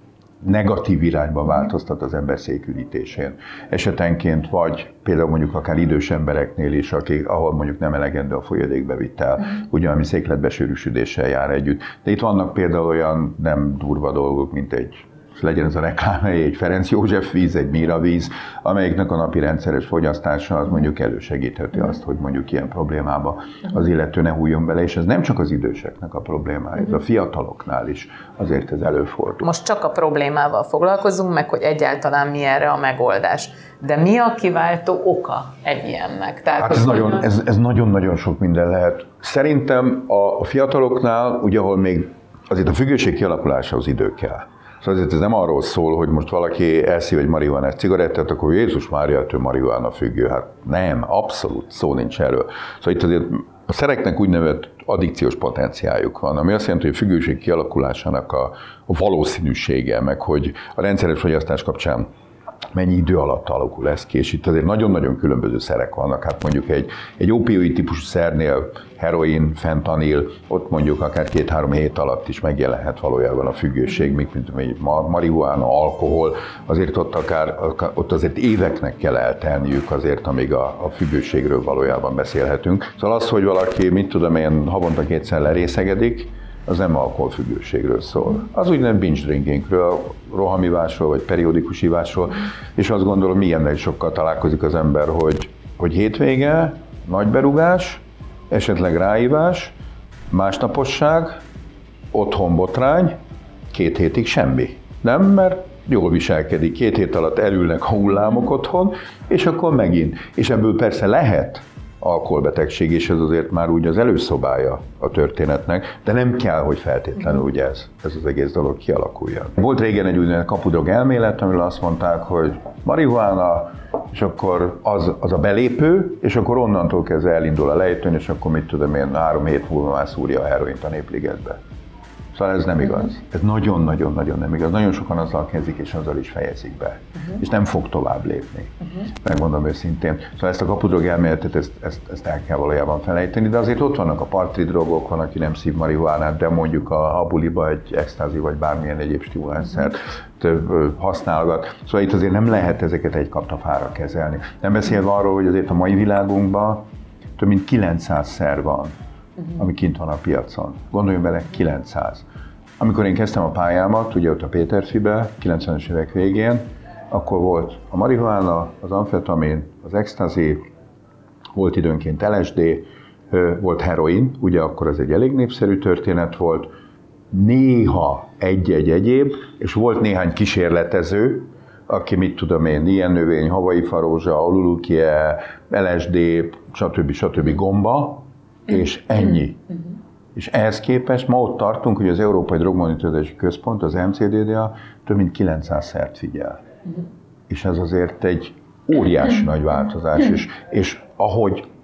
negatív irányba változtat az ember székürítésén. Esetenként vagy például mondjuk akár idős embereknél is, akik, ahol mondjuk nem elegendő a folyadékbevitel, ugye, ami székletbesűrűsödéssel jár együtt. De itt vannak például olyan nem durva dolgok, mint egy, legyen ez a reklámhely, egy Ferenc József víz, egy Mira víz, amelyiknek a napi rendszeres fogyasztása az mondjuk elősegítheti azt, hogy mondjuk ilyen problémába az illető ne hújjon bele, és ez nem csak az időseknek a problémája, ez a fiataloknál is azért ez előfordul. Most csak a problémával foglalkozunk, meg hogy egyáltalán mi erre a megoldás. De mi a kiváltó oka egy ilyennek? Tehát, hát ez, nagyon, ez, ez nagyon-nagyon sok minden lehet. Szerintem a fiataloknál, ugye ahol még azért a függőség kialakulásához idő kell. Szóval azért ez nem arról szól, hogy most valaki elszív egy marihuánás cigarettát, akkor Jézus Mária, ő marihuána függő. Hát nem, abszolút szó nincs erről. Szóval itt azért a szereknek úgynevezett addikciós potenciáljuk van, ami azt jelenti, hogy a függőség kialakulásának a, a valószínűsége, meg hogy a rendszeres fogyasztás kapcsán mennyi idő alatt alakul ez ki, és itt azért nagyon-nagyon különböző szerek vannak. Hát mondjuk egy, egy opioid típusú szernél, heroin, fentanil, ott mondjuk akár két-három hét alatt is megjelenhet valójában a függőség, míg mint egy marihuána, alkohol, azért ott akár, ott azért éveknek kell eltelniük azért, amíg a, a függőségről valójában beszélhetünk. Szóval az, hogy valaki, mit tudom én, havonta kétszer lerészegedik, az nem alkoholfüggőségről szól. Az úgynevezett binge drinkingről, rohamivásról, vagy periódikus ivásról, és azt gondolom, ilyennel is sokkal találkozik az ember, hogy, hogy hétvége, nagy berugás, esetleg ráívás, másnaposság, otthon botrány, két hétig semmi. Nem, mert jól viselkedik, két hét alatt elülnek a hullámok otthon, és akkor megint. És ebből persze lehet alkoholbetegség, és ez azért már úgy az előszobája a történetnek, de nem kell, hogy feltétlenül ugye ez, ez az egész dolog kialakuljon. Volt régen egy úgynevezett kapudrog elmélet, amiről azt mondták, hogy marihuána, és akkor az, az a belépő, és akkor onnantól kezdve elindul a lejtőn, és akkor mit tudom én, három hét múlva már szúrja a heroint a Népligetbe. Szóval ez nem igaz. Ez nagyon-nagyon-nagyon nem igaz. Nagyon sokan azzal kezdik, és azzal is fejezik be. Uh-huh. És nem fog tovább lépni. Uh-huh. Megmondom őszintén. Szóval ezt a kapudrog elméletet, ezt, ezt, ezt el kell valójában felejteni, de azért ott vannak a partri drogok, van, aki nem szív marihuánát, de mondjuk a, a buliba egy extázi vagy bármilyen egyéb stimulánszert uh-huh. használgat. Szóval itt azért nem lehet ezeket egy kaptafára kezelni. Nem beszélve arról, hogy azért a mai világunkban több mint kilencszáz szer van, Uh-huh. ami kint van a piacon. Gondoljunk bele, kilencszáz. Amikor én kezdtem a pályámat, ugye ott a Péterfibe, kilencvenes évek végén, akkor volt a marihuána, az amfetamin, az extázi, volt időnként el es dé, volt heroin, ugye akkor ez egy elég népszerű történet volt, néha egy-egy egyéb, és volt néhány kísérletező, aki mit tudom én, ilyen növény, havai farózsa, olulukie, el es dé, stb. stb. Gomba, és ennyi. Uh-huh. És ehhez képest ma ott tartunk, hogy az Európai Drogmonitorozási Központ, az em cé dé dé á több mint kilencszáz szert figyel. Uh-huh. És ez azért egy óriási nagy változás, és, és ahogy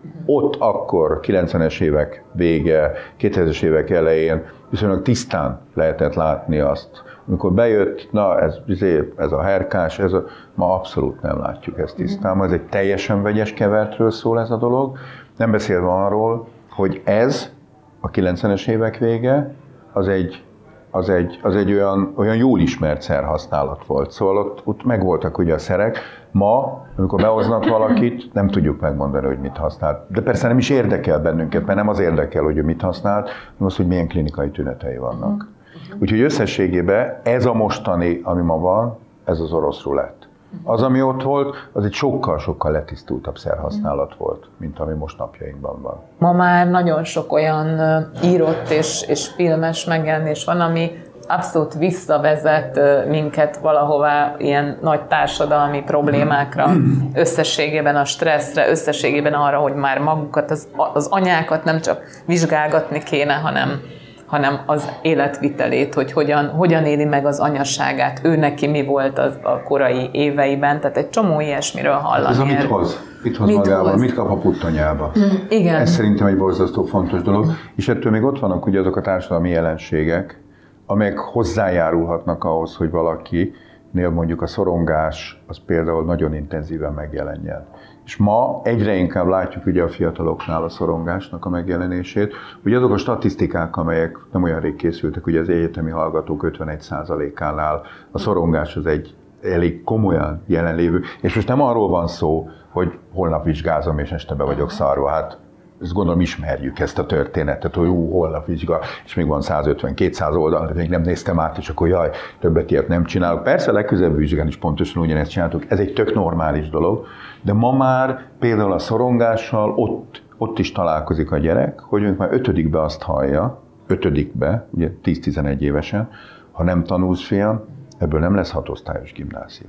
Ott akkor kilencvenes évek vége, kétezres évek elején viszonylag tisztán lehetett látni azt. Amikor bejött, na ez, ez a herkás, ez a, ma abszolút nem látjuk ezt tisztán. Ez egy teljesen vegyes kevertről szól ez a dolog. Nem beszélve arról, hogy ez a kilencvenes évek vége, az egy, az egy, az egy olyan, olyan jól ismert szerhasználat volt. Szóval ott, ott megvoltak ugye a szerek. Ma, amikor behoznak valakit, nem tudjuk megmondani, hogy mit használt. De persze nem is érdekel bennünket, mert nem az érdekel, hogy ő mit használt, hanem az, hogy milyen klinikai tünetei vannak. Úgyhogy összességében ez a mostani, ami ma van, ez az orosz rulett. Az, ami ott volt, az egy sokkal-sokkal letisztultabb szerhasználat volt, mint ami most napjainkban van. Ma már nagyon sok olyan írott és, és filmes megjelenés van, ami abszolút visszavezet minket valahová ilyen nagy társadalmi problémákra, összességében a stresszre, összességében arra, hogy már magukat, az, az anyákat nem csak vizsgálgatni kéne, hanem hanem az életvitelét, hogy hogyan, hogyan éli meg az anyaságát, ő neki mi volt az a korai éveiben, tehát egy csomó ilyesmiről hallani. Ez a mit hoz? Mit hoz mit magával? Hoz? Mit kap a puttanyába? Mm, igen. Ez szerintem egy borzasztó fontos dolog, és ettől még ott vannak ugye azok a társadalmi jelenségek, amelyek hozzájárulhatnak ahhoz, hogy valakinél mondjuk a szorongás az például nagyon intenzíven megjelenjen. És ma egyre inkább látjuk ugye a fiataloknál a szorongásnak a megjelenését. Ugye azok a statisztikák, amelyek nem olyan rég készültek, ugye az egyetemi hallgatók ötvenegy százalékánál a szorongás az egy elég komolyan jelenlévő. És most nem arról van szó, hogy holnap vizsgázom és este be vagyok szarva. Hát ezt gondolom ismerjük ezt a történetet, hogy ú, holnap vizsga, és még van százötven-kétszáz oldal, még nem néztem át, és akkor jaj, többet ilyet nem csinálok. Persze legközelebb vizsgán is pontosan ugyanezt csináltuk, ez egy tök normális dolog, de ma már például a szorongással ott, ott is találkozik a gyerek, hogy mondjuk már ötödikbe azt hallja, ötödikbe, ugye tíz-tizenegy évesen, ha nem tanulsz, fiam, ebből nem lesz hatosztályos gimnázium.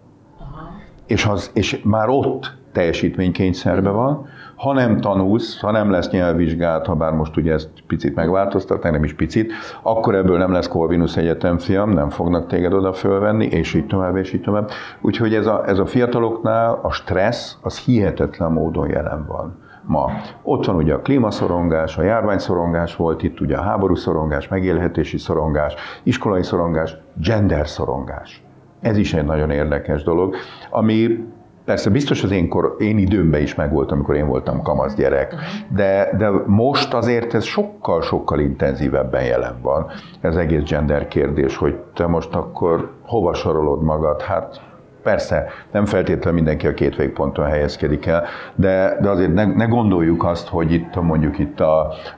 És, az, és már ott teljesítménykényszerben van, ha nem tanulsz, ha nem lesz nyelvvizsgát, ha bár most ugye ezt picit megváltoztatnak, nem is picit, akkor ebből nem lesz Corvinus Egyetem, fiam, nem fognak téged oda fölvenni, és így tovább, és így tovább. Úgyhogy ez a, ez a fiataloknál a stressz, az hihetetlen módon jelen van ma. Ott van ugye a klímaszorongás, a járványszorongás volt itt, ugye a háborúszorongás, megélhetési szorongás, iskolai szorongás, gender szorongás. Ez is egy nagyon érdekes dolog, ami persze biztos az én, kor, én időmben is megvolt, amikor én voltam kamasz gyerek, de, de most azért ez sokkal-sokkal intenzívebben jelen van. Ez egész gender kérdés, hogy te most akkor hova sorolod magad? Hát persze, nem feltétlenül mindenki a két végponton helyezkedik el, de, de azért ne, ne gondoljuk azt, hogy itt mondjuk itt a,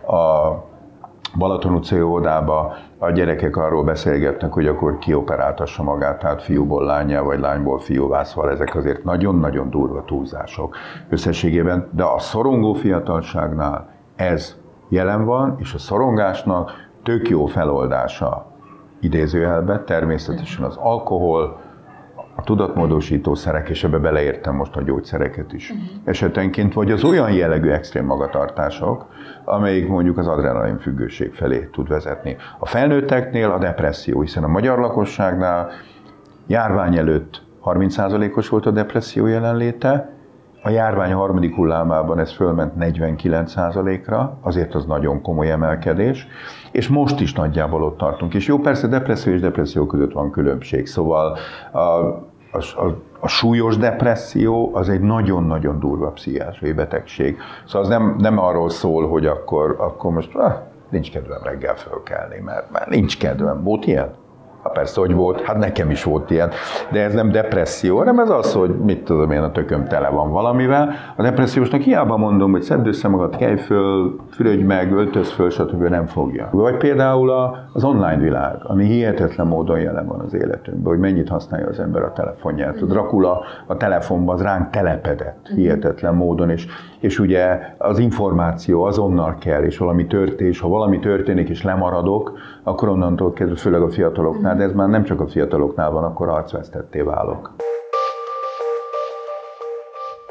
a Balaton utcai óvodába a gyerekek arról beszélgetnek, hogy akkor kioperáltassa magát, tehát fiúból lányá, vagy lányból fiúvá, szóval ezek azért nagyon-nagyon durva túlzások összességében, de a szorongó fiatalságnál ez jelen van, és a szorongásnak tök jó feloldása idézőjelben, természetesen az alkohol, a tudatmódosító szerek, és ebbe beleértem most a gyógyszereket is. Uh-huh. Esetenként, vagy az olyan jellegű extrém magatartások, amelyik mondjuk az adrenalin függőség felé tud vezetni. A felnőtteknél a depresszió, hiszen a magyar lakosságnál járvány előtt harminc százalékos volt a depresszió jelenléte, a járvány harmadik hullámában ez fölment negyvenkilenc százalékra, azért az nagyon komoly emelkedés, és most is nagyjából ott tartunk. És jó, persze depresszió és depresszió között van különbség, szóval a, a, a, a súlyos depresszió az egy nagyon-nagyon durva pszichiátriai betegség. Szóval az nem, nem arról szól, hogy akkor, akkor most ah, nincs kedvem reggel fölkelni, mert, mert nincs kedvem. Volt ilyen? Ha persze, hogy volt, hát nekem is volt ilyen, de ez nem depresszió, hanem ez az, hogy mit tudom én, a tököm tele van valamivel. A depressziósnak hiába mondom, hogy szedd össze magad, kelj föl, fürödj meg, öltöz föl, stb. Nem fogja. Vagy például az online világ, ami hihetetlen módon jelen van az életünkben, hogy mennyit használja az ember a telefonját. A Dracula a telefonban az ránk telepedett hihetetlen módon, és, és ugye az információ azonnal kell, és valami történik, ha valami történik, és lemaradok, akkor onnantól kezdve, főleg a fiataloknál, de ez már nem csak a fiataloknál van, akkor arcvesztetté válok.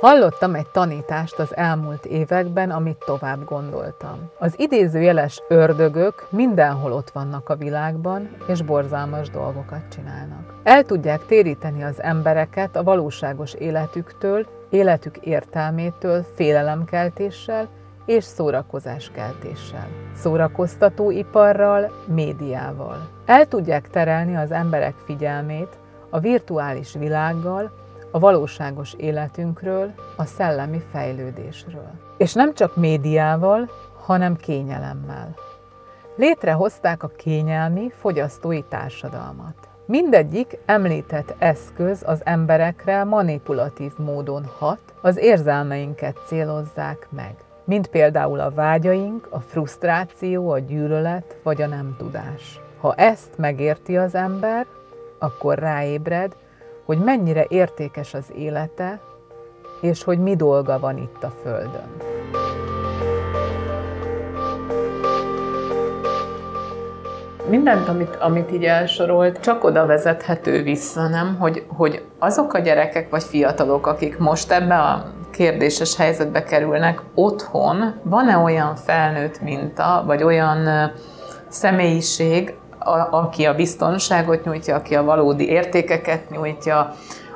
Hallottam egy tanítást az elmúlt években, amit tovább gondoltam. Az idézőjeles ördögök mindenhol ott vannak a világban, és borzalmas dolgokat csinálnak. El tudják téríteni az embereket a valóságos életüktől, életük értelmétől, félelemkeltéssel és szórakozáskeltéssel. Szórakoztatóiparral, médiával. El tudják terelni az emberek figyelmét a virtuális világgal, a valóságos életünkről, a szellemi fejlődésről. És nem csak médiával, hanem kényelemmel. Létrehozták a kényelmi fogyasztói társadalmat. Mindegyik említett eszköz az emberekre manipulatív módon hat, az érzelmeinket célozzák meg. Mint például a vágyaink, a frusztráció, a gyűlölet vagy a nem tudás. Ha ezt megérti az ember, akkor ráébred, hogy mennyire értékes az élete, és hogy mi dolga van itt a Földön. Mindent, amit, amit így elsorolt, csak oda vezethető vissza, nem? Hogy, hogy azok a gyerekek vagy fiatalok, akik most ebbe a kérdéses helyzetbe kerülnek, otthon van-e olyan felnőtt minta, vagy olyan személyiség, A, aki a biztonságot nyújtja, aki a valódi értékeket nyújtja,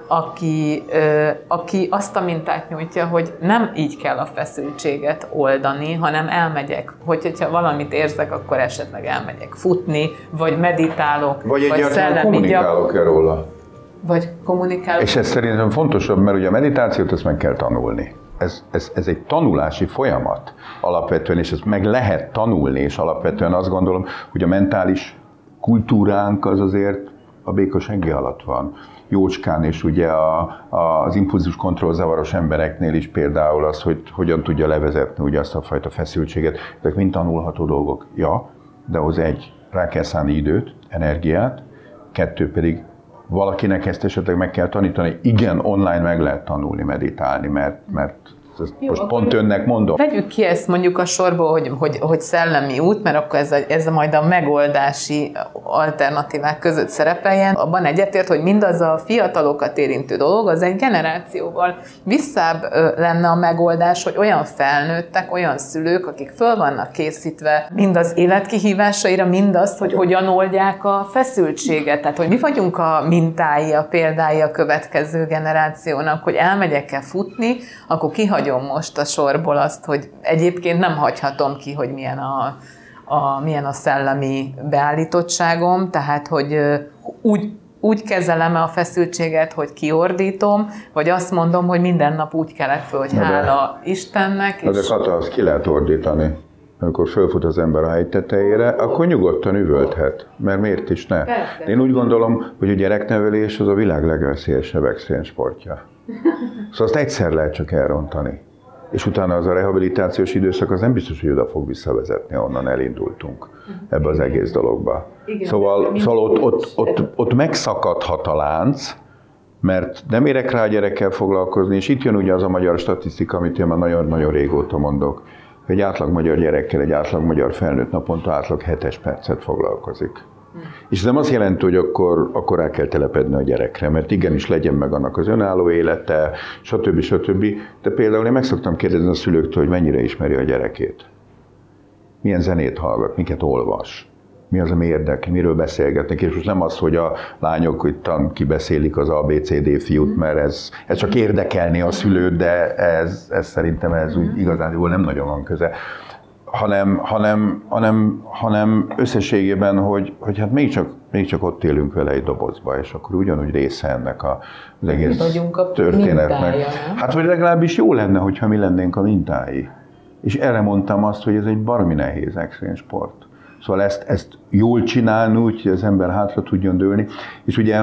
aki, ö, aki azt a mintát nyújtja, hogy nem így kell a feszültséget oldani, hanem elmegyek. Hogy, hogyha valamit érzek, akkor esetleg elmegyek futni, vagy meditálok, vagy, vagy szellemi kommunikálok-e róla. Vagy kommunikálok. És ez szerintem fontosabb, mert ugye a meditációt ezt meg kell tanulni. Ez, ez, ez egy tanulási folyamat alapvetően, és ezt meg lehet tanulni, és alapvetően azt gondolom, hogy a mentális kultúránk az azért a békasegge alatt van. Jócskán és ugye a, a, az impulzus kontrollzavaros embereknél is például az, hogy hogyan tudja levezetni ugye azt a fajta feszültséget. Ezek mind tanulható dolgok. Ja, de ahhoz egy, rá kell szánni időt, energiát, kettő pedig valakinek ezt esetleg meg kell tanítani. Igen, online meg lehet tanulni, meditálni, mert, mert ezt Jó, most pont önnek mondom. Vegyük ki ezt mondjuk a sorból, hogy, hogy, hogy szellemi út, mert akkor ez, a, ez a majd a megoldási alternatívák között szerepeljen. Abban egyetért, hogy mindaz a fiatalokat érintő dolog, az egy generációval visszább lenne a megoldás, hogy olyan felnőttek, olyan szülők, akik föl vannak készítve mind az életkihívásaira, mind azt, hogy hogyan oldják a feszültséget. Tehát, hogy mi vagyunk a mintái, a példái a következő generációnak, hogy elmegyek-e futni, akkor kihagyom most a sorból azt, hogy egyébként nem hagyhatom ki, hogy milyen a, a, milyen a szellemi beállítottságom, tehát hogy úgy, úgy kezelem a feszültséget, hogy kiordítom, vagy azt mondom, hogy minden nap úgy kelek föl, hogy hála Istennek. Na de Kata, azt ki lehet ordítani. Amikor fölfut az ember a hegy tetejére, akkor nyugodtan üvölthet, mert miért is ne? Persze. Én úgy gondolom, hogy a gyereknevelés az a világ legveszélyesebb extrém sportja. Szóval azt egyszer lehet csak elrontani. És utána az a rehabilitációs időszak az nem biztos, hogy oda fog visszavezetni, onnan elindultunk ebbe az egész dologba. Igen, szóval szóval ott, ott, ott, ott megszakadhat a lánc, mert nem érek rá a gyerekkel foglalkozni, és itt jön ugye az a magyar statisztika, amit én már nagyon-nagyon régóta mondok, hogy egy átlag magyar gyerekkel, egy átlag magyar felnőtt naponta átlag hetes percet foglalkozik. Hmm. És ez nem azt jelenti, hogy akkor, akkor rá kell telepedni a gyerekre, mert igenis legyen meg annak az önálló élete, stb. stb. De például én meg szoktam kérdezni a szülőktől, hogy mennyire ismeri a gyerekét. Milyen zenét hallgat, miket olvas, mi az, ami érdekli, miről beszélgetnek, és most nem az, hogy a lányok itt kibeszélik az á bé cé dé fiút, mert ez, ez csak érdekelni a szülőt, de ez, ez szerintem ez úgy igazán nem nagyon van köze. Hanem, hanem, hanem, hanem összességében, hogy, hogy hát még csak, még csak ott élünk vele egy dobozba, és akkor ugyanúgy része ennek a, az egész történetnek. Hát, hogy legalábbis jó lenne, hogyha mi lennénk a mintái. És erre mondtam azt, hogy ez egy baromi nehéz extrém sport. Szóval ezt, ezt jól csinálni úgy, hogy az ember hátra tudjon dőlni. És ugye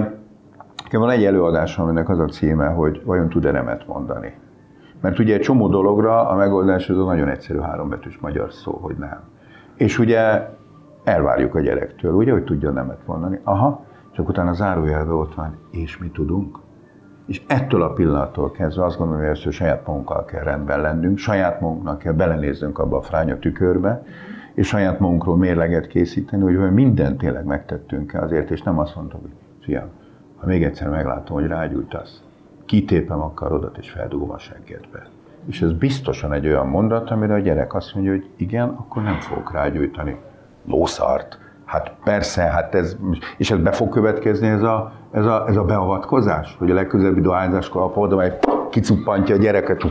van egy előadásom, aminek az a címe, hogy vajon tud-e nemet mondani. Mert ugye egy csomó dologra a megoldás az a nagyon egyszerű hárombetűs magyar szó, hogy nem. És ugye elvárjuk a gyerektől, ugye, hogy tudja nemet mondani. Aha, csak utána a zárójelben ott van, és mi tudunk. És ettől a pillanattól kezdve azt gondolom, hogy először saját magunkkal kell rendben lennünk, saját magunknak kell belenéznünk abba a fránya tükörbe, és saját magunkról mérleget készíteni, hogy mindent tényleg megtettünk-e azért, és nem azt mondtuk, hogy fiam, ha még egyszer meglátom, hogy rágyújtasz, kitépem a karodat és feldugom a seggedbe. És ez biztosan egy olyan mondat, amire a gyerek azt mondja, hogy igen, akkor nem fogok rágyújtani. Lószart. Hát persze, hát ez, és ez be fog következni ez a, ez a, ez a beavatkozás, hogy a legközelebbi dohányzáskor apa oda meg kicuppantja a gyereket,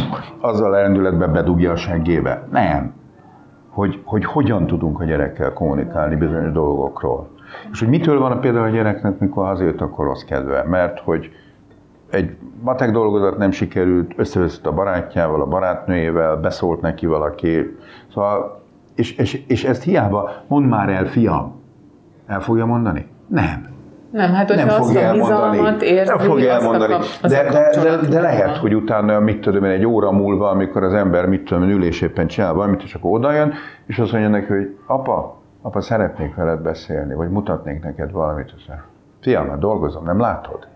azzal elrendületben bedugja a seggébe. Nem. Hogy, hogy hogyan tudunk a gyerekkel kommunikálni bizonyos dolgokról. És hogy mitől van például a gyereknek, mikor hazajött, akkor rossz kedve. Mert hogy egy matek dolgozat nem sikerült, összeveszett a barátjával, a barátnőjével, beszólt neki valaki. Szóval, és, és, és ezt hiába, mondd már el, fiam. El fogja mondani? Nem. Nem, hát hogyha nem azt a bizalmat érzi, nem fogja elmondani. A, de, de, de, de lehet, hogy utána, mit tudom én, egy óra múlva, amikor az ember, mit tudom én, üléséppen csinál valamit, és akkor odajön, és azt mondja neki, hogy apa, apa, szeretnék veled beszélni, vagy mutatnék neked valamit. Fiam, hát dolgozom, nem látod?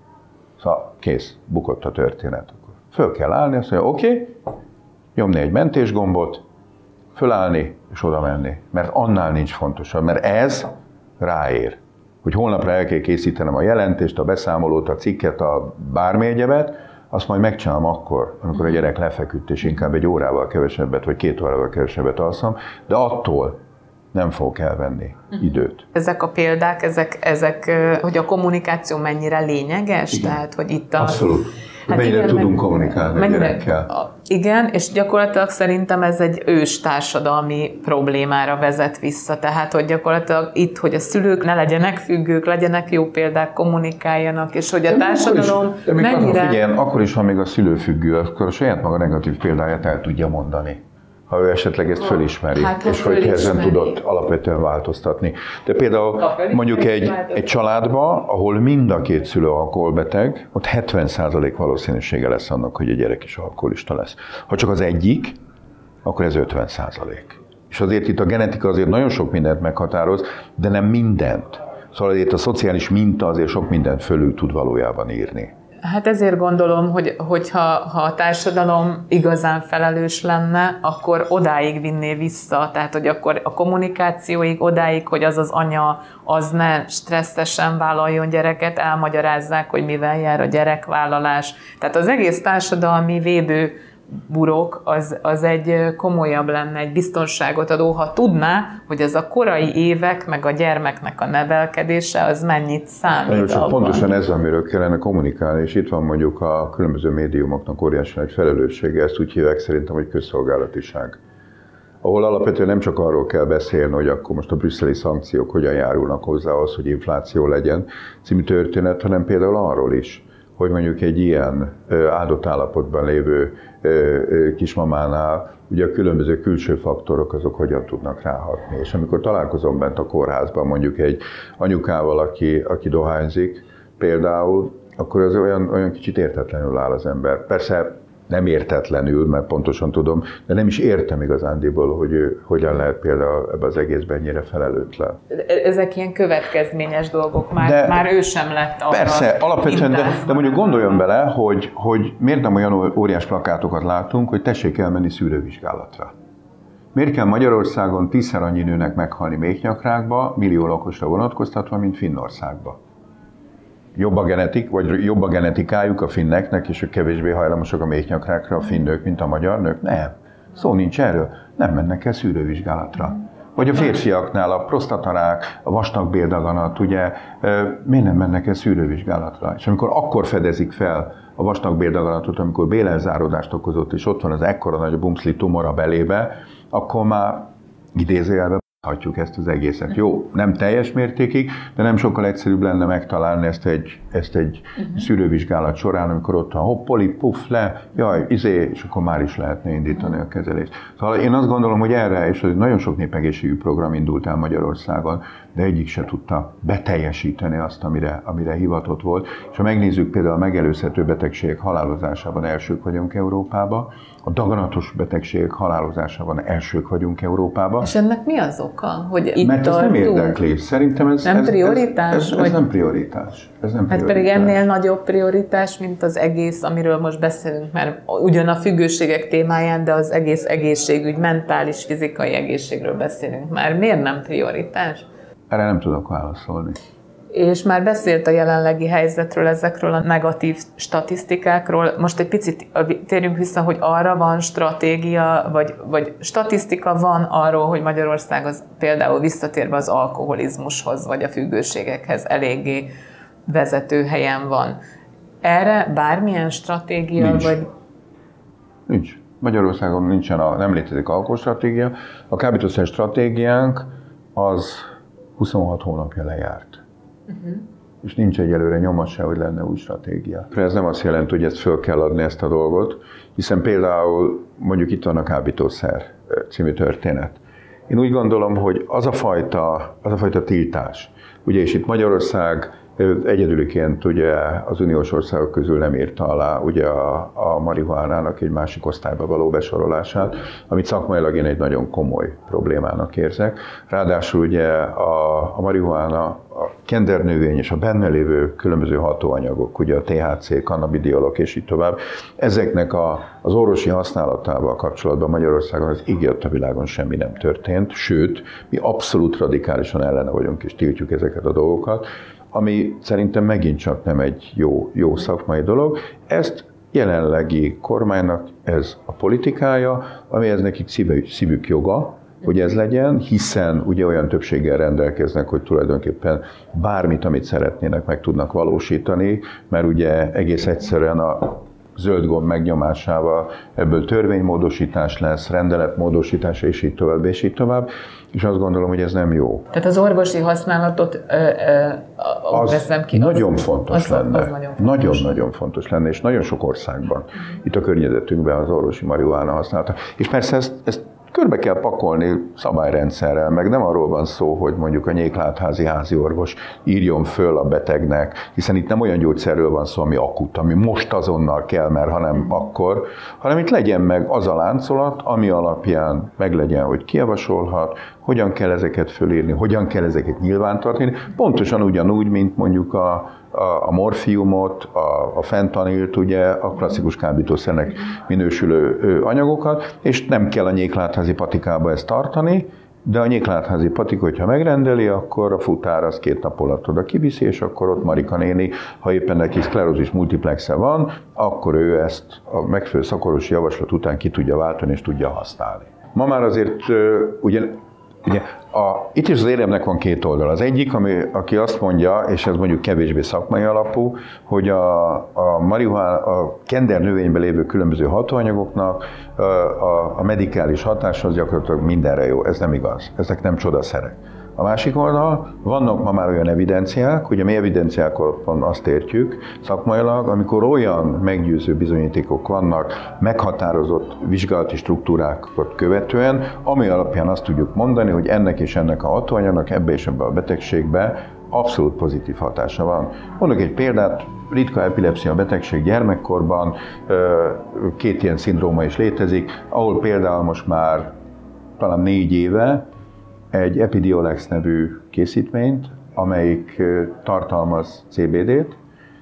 Szóval kész, bukott a történet. Akkor föl kell állni, azt mondja, oké, okay, nyomni egy mentésgombot, fölállni és oda menni. Mert annál nincs fontosabb, mert ez ráér. Hogy holnapra el kell készítenem a jelentést, a beszámolót, a cikket, a bármi egyebet, azt majd megcsinálom akkor, amikor a gyerek lefeküdt, és inkább egy órával kevesebbet, vagy két órával kevesebbet alszom, de attól nem fogok elvenni időt. Ezek a példák, ezek, ezek hogy a kommunikáció mennyire lényeges? Igen. Tehát, hogy itt a... Abszolút. Hát mennyire igen, tudunk kommunikálni mennyire, a gyerekkel. Igen, és gyakorlatilag szerintem ez egy ős társadalmi problémára vezet vissza. Tehát, hogy gyakorlatilag itt, hogy a szülők ne legyenek függők, legyenek jó példák, kommunikáljanak, és hogy a társadalom akkor is, de mennyire... Figyeljen, akkor is, ha még a szülő függő, akkor a saját maga negatív példáját el tudja mondani, ha ő esetleg ezt fölismeri, hát, és hogy ezen tudott alapvetően változtatni. De például mondjuk egy, egy családban, ahol mind a két szülő alkoholbeteg, ott hetven százalék valószínűsége lesz annak, hogy a gyerek is alkoholista lesz. Ha csak az egyik, akkor ez ötven százalék. És azért itt a genetika azért nagyon sok mindent meghatároz, de nem mindent. Szóval azért a szociális minta azért sok mindent fölül tud valójában írni. Hát ezért gondolom, hogy hogyha ha a társadalom igazán felelős lenne, akkor odáig vinné vissza, tehát hogy akkor a kommunikációig odáig, hogy az az anya, az ne stresszesen vállaljon gyereket, elmagyarázzák, hogy mivel jár a gyerekvállalás. Tehát az egész társadalmi védő burok, az, az egy komolyabb lenne, egy biztonságot adó, ha tudná, hogy ez a korai évek, meg a gyermeknek a nevelkedése, az mennyit számít. Csak pontosan ez, amiről kellene kommunikálni, és itt van mondjuk a különböző médiumoknak óriási nagy felelőssége, ezt úgy hívják szerintem, hogy közszolgálatiság. Ahol alapvetően nem csak arról kell beszélni, hogy akkor most a brüsszeli szankciók hogyan járulnak hozzá ahhoz, hogy infláció legyen című történet, hanem például arról is, hogy mondjuk egy ilyen áldott állapotban lévő kismamánál ugye a különböző külső faktorok azok hogyan tudnak ráhatni. És amikor találkozom bent a kórházban mondjuk egy anyukával, aki, aki dohányzik például, akkor az olyan, olyan kicsit értetlenül áll az ember. Persze nem értetlenül, mert pontosan tudom, de nem is értem igazándiból, hogy ő hogyan lehet például ebbe az egészben ennyire felelőtlen. Ezek ilyen következményes dolgok, már, de, már ő sem lett arra. Persze, alapvetően, de, de mondjuk gondoljon bele, hogy, hogy miért nem olyan óriás plakátokat látunk, hogy tessék elmenni szűrővizsgálatra. Miért kell Magyarországon tízszer annyi nőnek meghalni méhnyakrákba, millió lakosra vonatkoztatva, mint Finnországba? Jobb a genetik, vagy jobb a genetikájuk a finneknek, és ők kevésbé hajlamosak a méhnyakrákra a finn nők, mint a magyar nők? Nem. Szó nincs erről. Nem mennek el szűrővizsgálatra. Vagy a férfiaknál a prostatarák, a vastagbéldaganat, ugye, miért nem mennek el szűrővizsgálatra? És amikor akkor fedezik fel a vastagbéldaganatot, amikor bélelzáródást okozott, és ott van az ekkora nagy bumszli tumor a belébe, akkor már idézőjelben hagyjuk ezt az egészet. Jó, nem teljes mértékig, de nem sokkal egyszerűbb lenne megtalálni ezt egy, ezt egy uh-huh. szűrővizsgálat során, amikor ott van hoppoli, puff, le, jaj, izé, és akkor már is lehetne indítani a kezelést. Szóval én azt gondolom, hogy erre, és nagyon sok népegészségügyi program indult el Magyarországon, de egyik se tudta beteljesíteni azt, amire, amire hivatott volt. És ha megnézzük például a megelőzhető betegségek halálozásában elsők vagyunk Európában, a daganatos betegségek halálozásában elsők vagyunk Európában. És ennek mi az oka? Hogy itt Mert ez nem érdekli. Szerintem ez nem ez, prioritás? Ez, ez, ez, ez nem prioritás. Ez nem hát prioritás. pedig ennél nagyobb prioritás, mint az egész, amiről most beszélünk, mert ugyan a függőségek témáján, de az egész egészségügy, mentális, fizikai egészségről beszélünk már. Miért nem prioritás? Erre nem tudok válaszolni. És már beszélt a jelenlegi helyzetről, ezekről a negatív statisztikákról. Most egy picit térjünk vissza, hogy arra van stratégia, vagy, vagy statisztika van arról, hogy Magyarország az például visszatérve az alkoholizmushoz, vagy a függőségekhez eléggé vezető helyen van. Erre bármilyen stratégia, Nincs. vagy... Nincs. Magyarországon nincsen, a, nem létezik alkoholstratégia. A kábítószer stratégiánk az huszonhat hónapja lejárt. Uh-huh. És nincs egyelőre nyoma se, hogy lenne új stratégia. Ez nem azt jelenti, hogy ezt föl kell adni, ezt a dolgot, hiszen például mondjuk itt van a kábítószer című történet. Én úgy gondolom, hogy az a fajta, az a fajta tiltás, ugye, és itt Magyarország egyedüliként ugye az uniós országok közül nem írta alá ugye a, a marihuánának egy másik osztályba való besorolását, amit szakmailag én egy nagyon komoly problémának érzek. Ráadásul ugye a, a marihuána, a kendernövény és a benne lévő különböző hatóanyagok, ugye a té há cé, kannabidiolok és így tovább, ezeknek a, az orvosi használatával kapcsolatban Magyarországon az ígért a világon semmi nem történt, sőt, mi abszolút radikálisan ellene vagyunk és tiltjuk ezeket a dolgokat, ami szerintem megint csak nem egy jó, jó szakmai dolog. Ezt jelenlegi kormánynak ez a politikája, ami ez nekik szívük, szívük joga, hogy ez legyen, hiszen ugye olyan többséggel rendelkeznek, hogy tulajdonképpen bármit, amit szeretnének, meg tudnak valósítani, mert ugye egész egyszerűen a zöld gomb megnyomásával ebből törvénymódosítás lesz, rendeletmódosítás, és így tovább, és így tovább, és azt gondolom, hogy ez nem jó. Tehát az orvosi használatot ö, ö, az veszem ki. Nagyon az, fontos az, lenne. Az nagyon fontos. Nagyon-nagyon fontos lenne, és nagyon sok országban, itt a környezetünkben az orvosi marihuána használata. És persze ezt, ezt körbe kell pakolni szabályrendszerrel, meg nem arról van szó, hogy mondjuk a nyéklátházi házi orvos írjon föl a betegnek, hiszen itt nem olyan gyógyszerről van szó, ami akut, ami most azonnal kell, mert hanem akkor, hanem itt legyen meg az a láncolat, ami alapján meglegyen, hogy ki javasolhat, hogyan kell ezeket fölírni, hogyan kell ezeket nyilvántartani, pontosan ugyanúgy, mint mondjuk a a, a morfiumot, a, a fentanilt, ugye a klasszikus kábítószernek minősülő anyagokat, és nem kell a nyéklátházi patikába ezt tartani, de a nyéklátházi patika, hogyha megrendeli, akkor a futár az két nap alatt oda kiviszi, és akkor ott Marika néni, ha éppen neki szklerózis multiplexe van, akkor ő ezt a megfelelő szakorvosi javaslat után ki tudja váltani és tudja használni. Ma már azért ugye Ugye, a, itt is az éremnek van két oldal. Az egyik, ami, aki azt mondja, és ez mondjuk kevésbé szakmai alapú, hogy a, a marihuána, a kendernövényben lévő különböző hatóanyagoknak a, a, a medikális hatás az gyakorlatilag mindenre jó. Ez nem igaz. Ezek nem csodaszerek. A másik oldal, vannak ma már olyan evidenciák, ugye mi evidenciákon azt értjük szakmailag, amikor olyan meggyőző bizonyítékok vannak, meghatározott vizsgálati struktúrákat követően, ami alapján azt tudjuk mondani, hogy ennek és ennek a hatóanyagnak ebbe és ebbe a betegségbe abszolút pozitív hatása van. Mondok egy példát, ritka epilepszia betegség gyermekkorban, két ilyen szindróma is létezik, ahol például most már talán négy éve egy Epidiolex nevű készítményt, amelyik tartalmaz cé bé dét,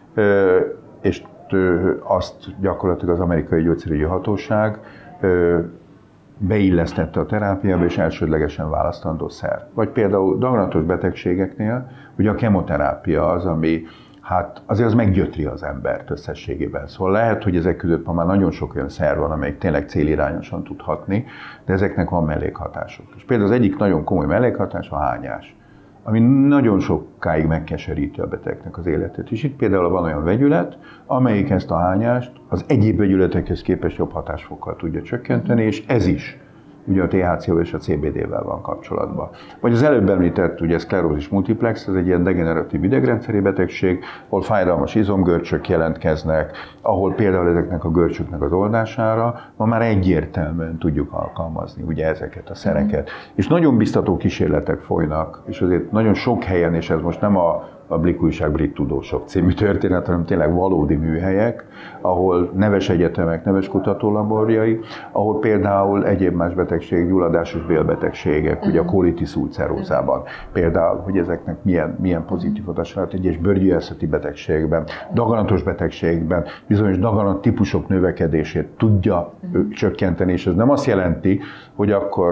és azt gyakorlatilag az amerikai gyógyszerügyi hatóság beillesztette a terápiába, és elsődlegesen választandó szer. Vagy például daganatos betegségeknél, ugye a kemoterápia az, ami hát azért az meggyötri az embert összességében. Szóval lehet, hogy ezek között ma már nagyon sok olyan szer van, amelyik tényleg célirányosan tud hatni, de ezeknek van mellékhatások. És például az egyik nagyon komoly mellékhatás a hányás, ami nagyon sokáig megkeseríti a betegnek az életét. És itt például van olyan vegyület, amelyik ezt a hányást az egyéb vegyületekhez képest jobb hatásfokkal tudja csökkenteni, és ez is ugye a té há cé-vel és a cé bé dé-vel van kapcsolatban. Vagy az előbb említett ugye szklerózis multiplex, ez egy ilyen degeneratív idegrendszeri betegség, ahol fájdalmas izomgörcsök jelentkeznek, ahol például ezeknek a görcsöknek az oldására ma már egyértelműen tudjuk alkalmazni ugye ezeket a szereket. Mm. És nagyon biztató kísérletek folynak, és azért nagyon sok helyen, és ez most nem a a Blik újság brit tudósok című történet, hanem tényleg valódi műhelyek, ahol neves egyetemek, neves kutatólaborjai, ahol például egyéb más betegség, gyulladásos bélbetegségek, ugye a kolitis ulcerózában, például, hogy ezeknek milyen, milyen pozitív hatása lehet egyes bőrgyűjészeti betegségben, daganatos betegségben, bizonyos daganat típusok növekedését tudja csökkenteni, és ez nem azt jelenti, hogy akkor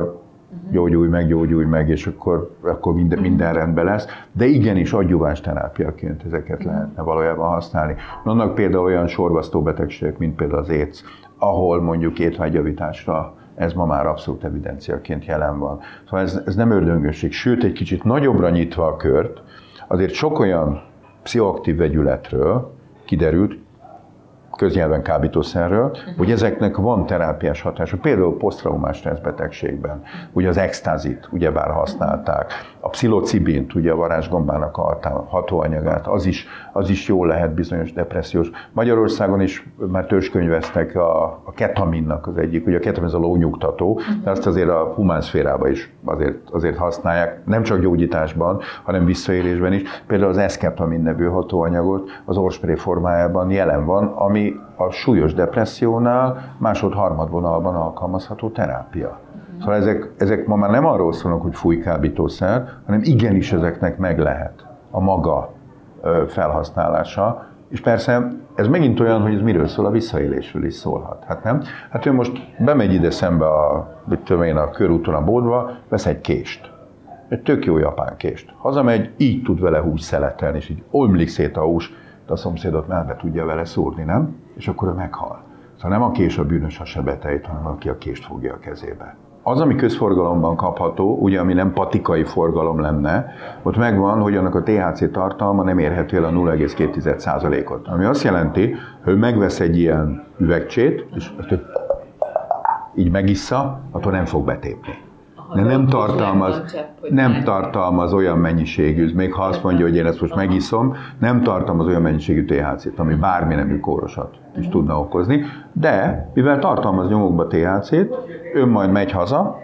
gyógyulj meg, gyógyulj meg, és akkor, akkor minden, minden rendben lesz. De igenis adjuvás terápiaként ezeket lehetne valójában használni. Vannak például olyan sorvasztó betegségek, mint például az AIDS, ahol mondjuk étvágyjavításra ez ma már abszolút evidenciaként jelen van. Szóval ez, ez nem ördöngösség, sőt egy kicsit nagyobbra nyitva a kört, azért sok olyan pszichoaktív vegyületről kiderült, köznyelven kábítószerről, uh-huh. hogy ezeknek van terápiás hatása. Például posztraumás stresszbetegségben, ugye az extázit ugyebár használták, a pszilocibint, ugye a varázsgombának a hatóanyagát, az is, az is jól lehet bizonyos depressziós. Magyarországon is már törzskönyveztek a, a ketaminnak az egyik, ugye a ketamin ez a lónyugtató, uh-huh. de azt azért a humán szférában is azért, azért használják, nem csak gyógyításban, hanem visszaélésben is. Például az eszketamin nevű hatóanyagot az orrspray formájában jelen van, ami a súlyos depressziónál másod-harmad vonalban alkalmazható terápia. Szóval ezek, ezek ma már nem arról szólnak, hogy fúj kábítószer, hanem igenis ezeknek meg lehet a maga felhasználása. És persze ez megint olyan, hogy ez miről szól, a visszaélésről is szólhat. Hát nem? Hát ő most bemegy ide szembe a, mit tudom én, a körúton a boltba, vesz egy kést. Egy tök jó japán kést. Hazamegy, így tud vele hús szeletelni, és így ömlik szét a hús, de a szomszédot már be tudja vele szúrni, nem? És akkor ő meghal. Szóval nem a kés a bűnös, a sebetejt, hanem aki a kést fogja a kezébe. Az, ami közforgalomban kapható, ugye ami nem patikai forgalom lenne, ott megvan, hogy annak a té há cé tartalma nem érhető el a nulla egész két százalékot. Ami azt jelenti, hogy ő megvesz egy ilyen üvegcsét, és azt így megissza, attól nem fog betépni. De nem tartalmaz, nem tartalmaz olyan mennyiségű, még ha azt mondja, hogy én ezt most megiszom, nem tartalmaz olyan mennyiségű té há cét, ami bármi nemű kórosat is tudna okozni, de mivel tartalmaz nyomokba té há cét, ön majd megy haza,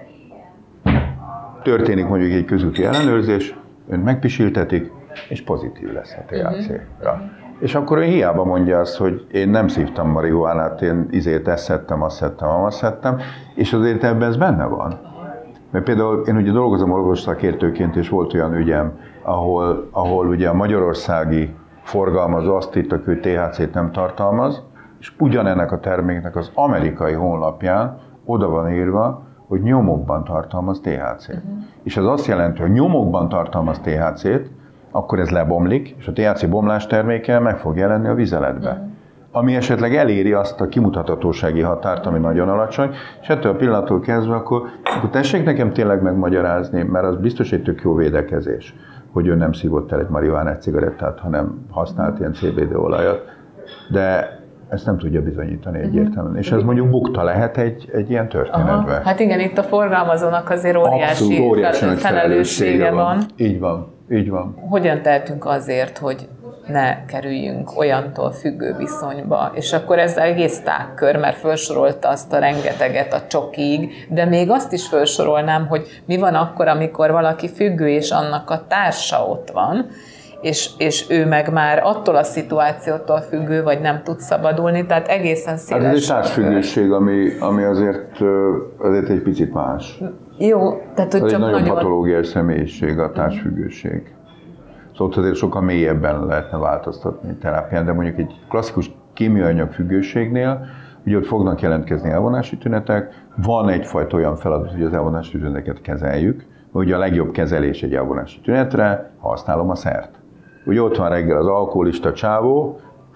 történik mondjuk egy közúti ellenőrzés, ön megpisiltetik, és pozitív lesz a té há cé-ra. És akkor ő hiába mondja azt, hogy én nem szívtam marihuánát, én izét ezt szedtem, azt szedtem, azt szedtem, és azért ebben ez benne van. Mert például én ugye dolgozom orvosszakértőként, és volt olyan ügyem, ahol, ahol ugye a magyarországi forgalmazó azt írtak, hogy té há cét nem tartalmaz, és ugyanennek a terméknek az amerikai honlapján oda van írva, hogy nyomokban tartalmaz té há cét. Uh-huh. És ez azt jelenti, hogy nyomokban tartalmaz té há cét, akkor ez lebomlik, és a té há cé bomlás terméke meg fog jelenni a vizeletbe. Uh-huh. Ami esetleg eléri azt a kimutathatósági határt, ami nagyon alacsony, és ettől a pillanattól kezdve, akkor, akkor tessék nekem tényleg megmagyarázni, mert az biztos egy tök jó védekezés, hogy ő nem szívott el egy marihuánát, cigarettát, hanem használt ilyen cé bé dé olajat, de ezt nem tudja bizonyítani egyértelműen. És ez mondjuk bukta lehet egy, egy ilyen történetben. Aha. Hát igen, itt a forgalmazónak azért óriási, Abszolút, óriási fel, felelőssége van. van. Így van, így van. Hogyan tehetünk azért, hogy ne kerüljünk olyantól függő viszonyba. És akkor ez egész tágkör, mert felsorolta azt a rengeteget a csokig, de még azt is felsorolnám, hogy mi van akkor, amikor valaki függő, és annak a társa ott van, és, és ő meg már attól a szituációtól függő, vagy nem tud szabadulni, tehát egészen széles. Hát ez egy társfüggőség, ami, ami azért, azért egy picit más. Jó, tehát hogy ez csak egy nagyon nagyon... patológiai személyiség, a társfüggőség. Szóval azért sokkal mélyebben lehetne változtatni terápián, de mondjuk egy klasszikus kémiai anyag függőségnél, ugye ott fognak jelentkezni elvonási tünetek, van egyfajta olyan feladat, hogy az elvonási tüneteket kezeljük, ugye a legjobb kezelés egy elvonási tünetre, használom a szert. Ugye ott van reggel az alkoholista csávó,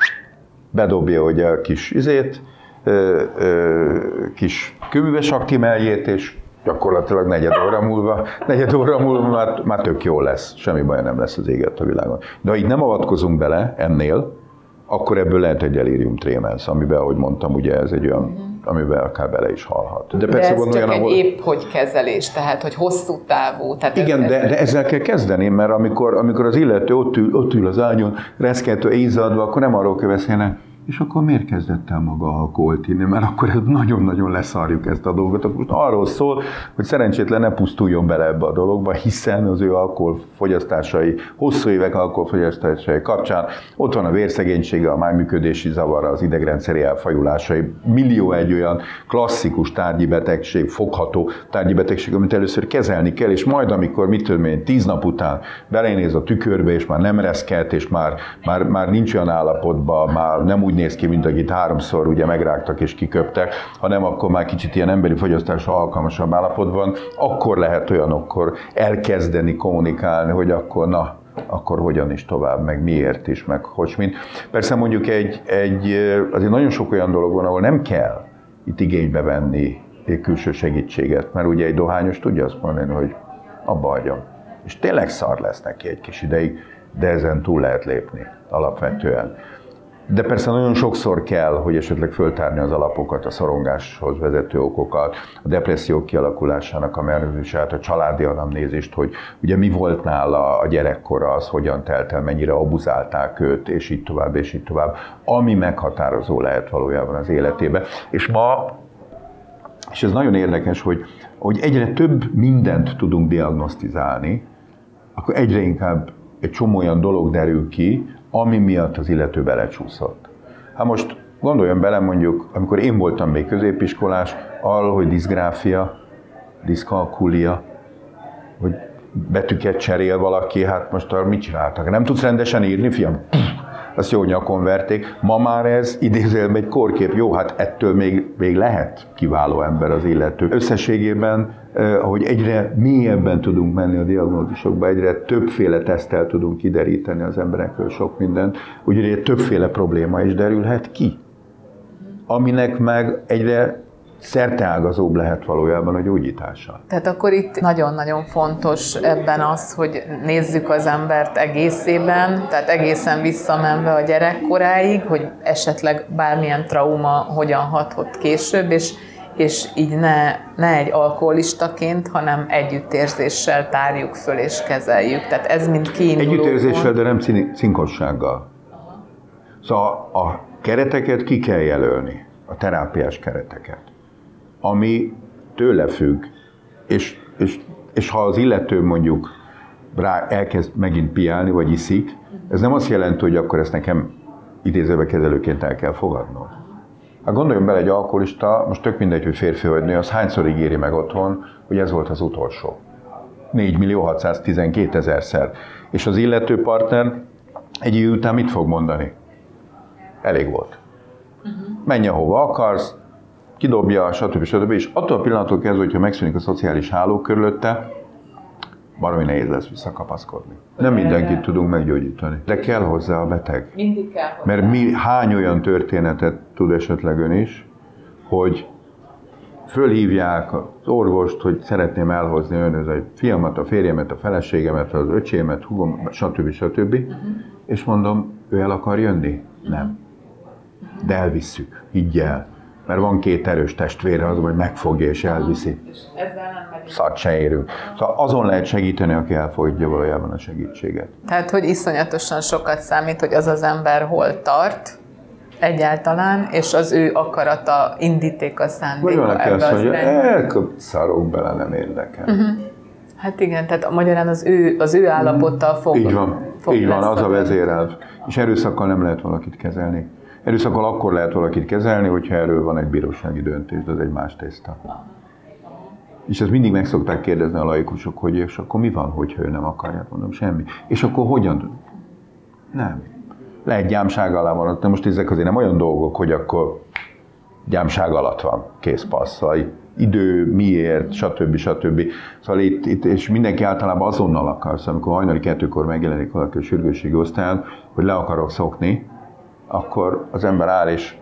bedobja ugye a kis izét, ö, ö, kis kőműves aktimeljét, és gyakorlatilag negyed óra múlva, negyed óra múlva már, már tök jó lesz, semmi baj nem lesz az éget a világon. De ha így nem avatkozunk bele ennél, akkor ebből lehet egy delirium tremens, amiben, ahogy mondtam, ugye ez egy olyan, uh-huh. amiben akár bele is halhat. De, persze de ez van csak olyan, egy ahol... épp hogy kezelés, tehát hogy hosszú távú. Tehát igen, ez, de, ez... de ezzel kell kezdeni, mert amikor, amikor az illető ott ül, ott ül az ágyon, reszkető, izzadva, akkor nem arról kell beszélni, és akkor miért kezdett el maga alkoholt inni? Mert akkor nagyon-nagyon leszarjuk ezt a dolgot. Akkor most arról szól, hogy szerencsétlen ne pusztuljon bele ebbe a dologba, hiszen az ő alkoholfogyasztásai, hosszú évek alkoholfogyasztásai kapcsán ott van a vérszegénysége, a májműködési zavara, az idegrendszeri elfajulásai, millió egy olyan klasszikus tárgyi betegség, fogható tárgyi betegség, amit először kezelni kell, és majd amikor, mit tudom én, tíz nap után belénéz a tükörbe, és már nem reszkelt, és már, már, már nincs olyan állapotban, már nem úgy néz ki, mint akit háromszor ugye megrágtak és kiköptek, hanem akkor már kicsit ilyen emberi fogyasztásra alkalmasabb állapotban, akkor lehet olyanokkor elkezdeni kommunikálni, hogy akkor na, akkor hogyan is tovább, meg miért is, meg hogy mint. Persze mondjuk egy, egy, azért nagyon sok olyan dolog van, ahol nem kell itt igénybe venni egy külső segítséget, mert ugye egy dohányos tudja azt mondani, hogy abba hagyom. És tényleg szar lesz neki egy kis ideig, de ezen túl lehet lépni alapvetően. De persze nagyon sokszor kell, hogy esetleg föltárni az alapokat, a szorongáshoz vezető okokat, a depresszió kialakulásának a mechanizmusát, a családi anamnézist, hogy ugye mi volt nála a gyerekkora, az hogyan telt el, mennyire abuzálták őt, és így tovább, és így tovább, ami meghatározó lehet valójában az életében. És ma, és ez nagyon érdekes, hogy, hogy egyre több mindent tudunk diagnosztizálni, akkor egyre inkább egy csomó olyan dolog derül ki, ami miatt az illető belecsúszott. Hát most gondoljon bele mondjuk, amikor én voltam még középiskolás, arról, hogy diszgráfia, diszkalkulia, hogy betűket cserél valaki, hát most arra mit csináltak? Nem tudsz rendesen írni, fiam? Azt jó nyakon verték. Ma már ez idézőjelben egy kórkép. Jó, hát ettől még, még lehet kiváló ember az illető. Összességében, eh, ahogy egyre mélyebben tudunk menni a diagnózisokba, egyre többféle teszttel tudunk kideríteni az emberekről sok mindent, úgyhogy többféle probléma is derülhet ki, aminek meg egyre szerteágazóbb lehet valójában a gyógyítása. Tehát akkor itt nagyon-nagyon fontos ebben az, hogy nézzük az embert egészében, tehát egészen visszamenve a gyerekkoráig, hogy esetleg bármilyen trauma hogyan hathat később, és, és így ne, ne egy alkoholistaként, hanem együttérzéssel tárjuk föl és kezeljük. Tehát ez mind kiinduló. Együttérzéssel, de nem cinkossággal. Szóval a kereteket ki kell jelölni, a terápiás kereteket, ami tőle függ, és, és, és ha az illető mondjuk rá elkezd megint piálni, vagy iszik, ez nem azt jelenti, hogy akkor ezt nekem idézőbe kezelőként el kell fogadnom. Hát gondoljon bele, egy alkoholista, most tök mindegy, hogy férfi vagy nő, az hányszor ígéri meg otthon, hogy ez volt az utolsó. négy millió hatszáztizenkétezerszer. És az illető partner egy idő után mit fog mondani? Elég volt. Menj ahova akarsz, kidobja, stb. stb. És attól a pillanattól kezdve, hogyha megszűnik a szociális háló körülötte, baromi nehéz lesz visszakapaszkodni. Nem mindenkit tudunk meggyógyítani, de kell hozzá a beteg. Mindig kell hozzá. Mert mi, hány olyan történetet tud esetleg ön is, hogy fölhívják az orvost, hogy szeretném elhozni önhöz a fiamat, a férjemet, a feleségemet, az öcsémet, húgom, stb. stb. Uh-huh. És mondom, ő el akar jönni? Nem. De elvisszük, higgy el. Mert van két erős testvére, az, hogy megfogja és elviszi. Szart se érünk. Szóval azon lehet segíteni, aki elfogadja valójában a segítséget. Tehát, hogy iszonyatosan sokat számít, hogy az az ember hol tart egyáltalán, és az ő akarata, indítéka, szándéka. Vagy valaki azt mondja, elszarok bele, nem érdekel. Uh-huh. Hát igen, tehát magyarán az ő, az ő állapottal fog. Így van, fog így van, az a vezérelv. És erőszakkal nem lehet valakit kezelni. Erőszakkal akkor lehet valakit kezelni, hogyha erről van egy bírósági döntés, de az egy más tészta. És ezt mindig meg szokták kérdezni a laikusok, hogy és akkor mi van, hogyha ő nem akarja, mondom, semmi. És akkor hogyan? Nem. Lehet gyámság alá van, de most ezek azért nem olyan dolgok, hogy akkor gyámság alatt van, készpassz, idő, miért, stb. stb. Szóval itt, itt, és mindenki általában azonnal akar, szóval amikor hajnali kettőkor megjelenik valaki a sürgősségi osztályon, hogy le akarok szokni, akkor az ember áll és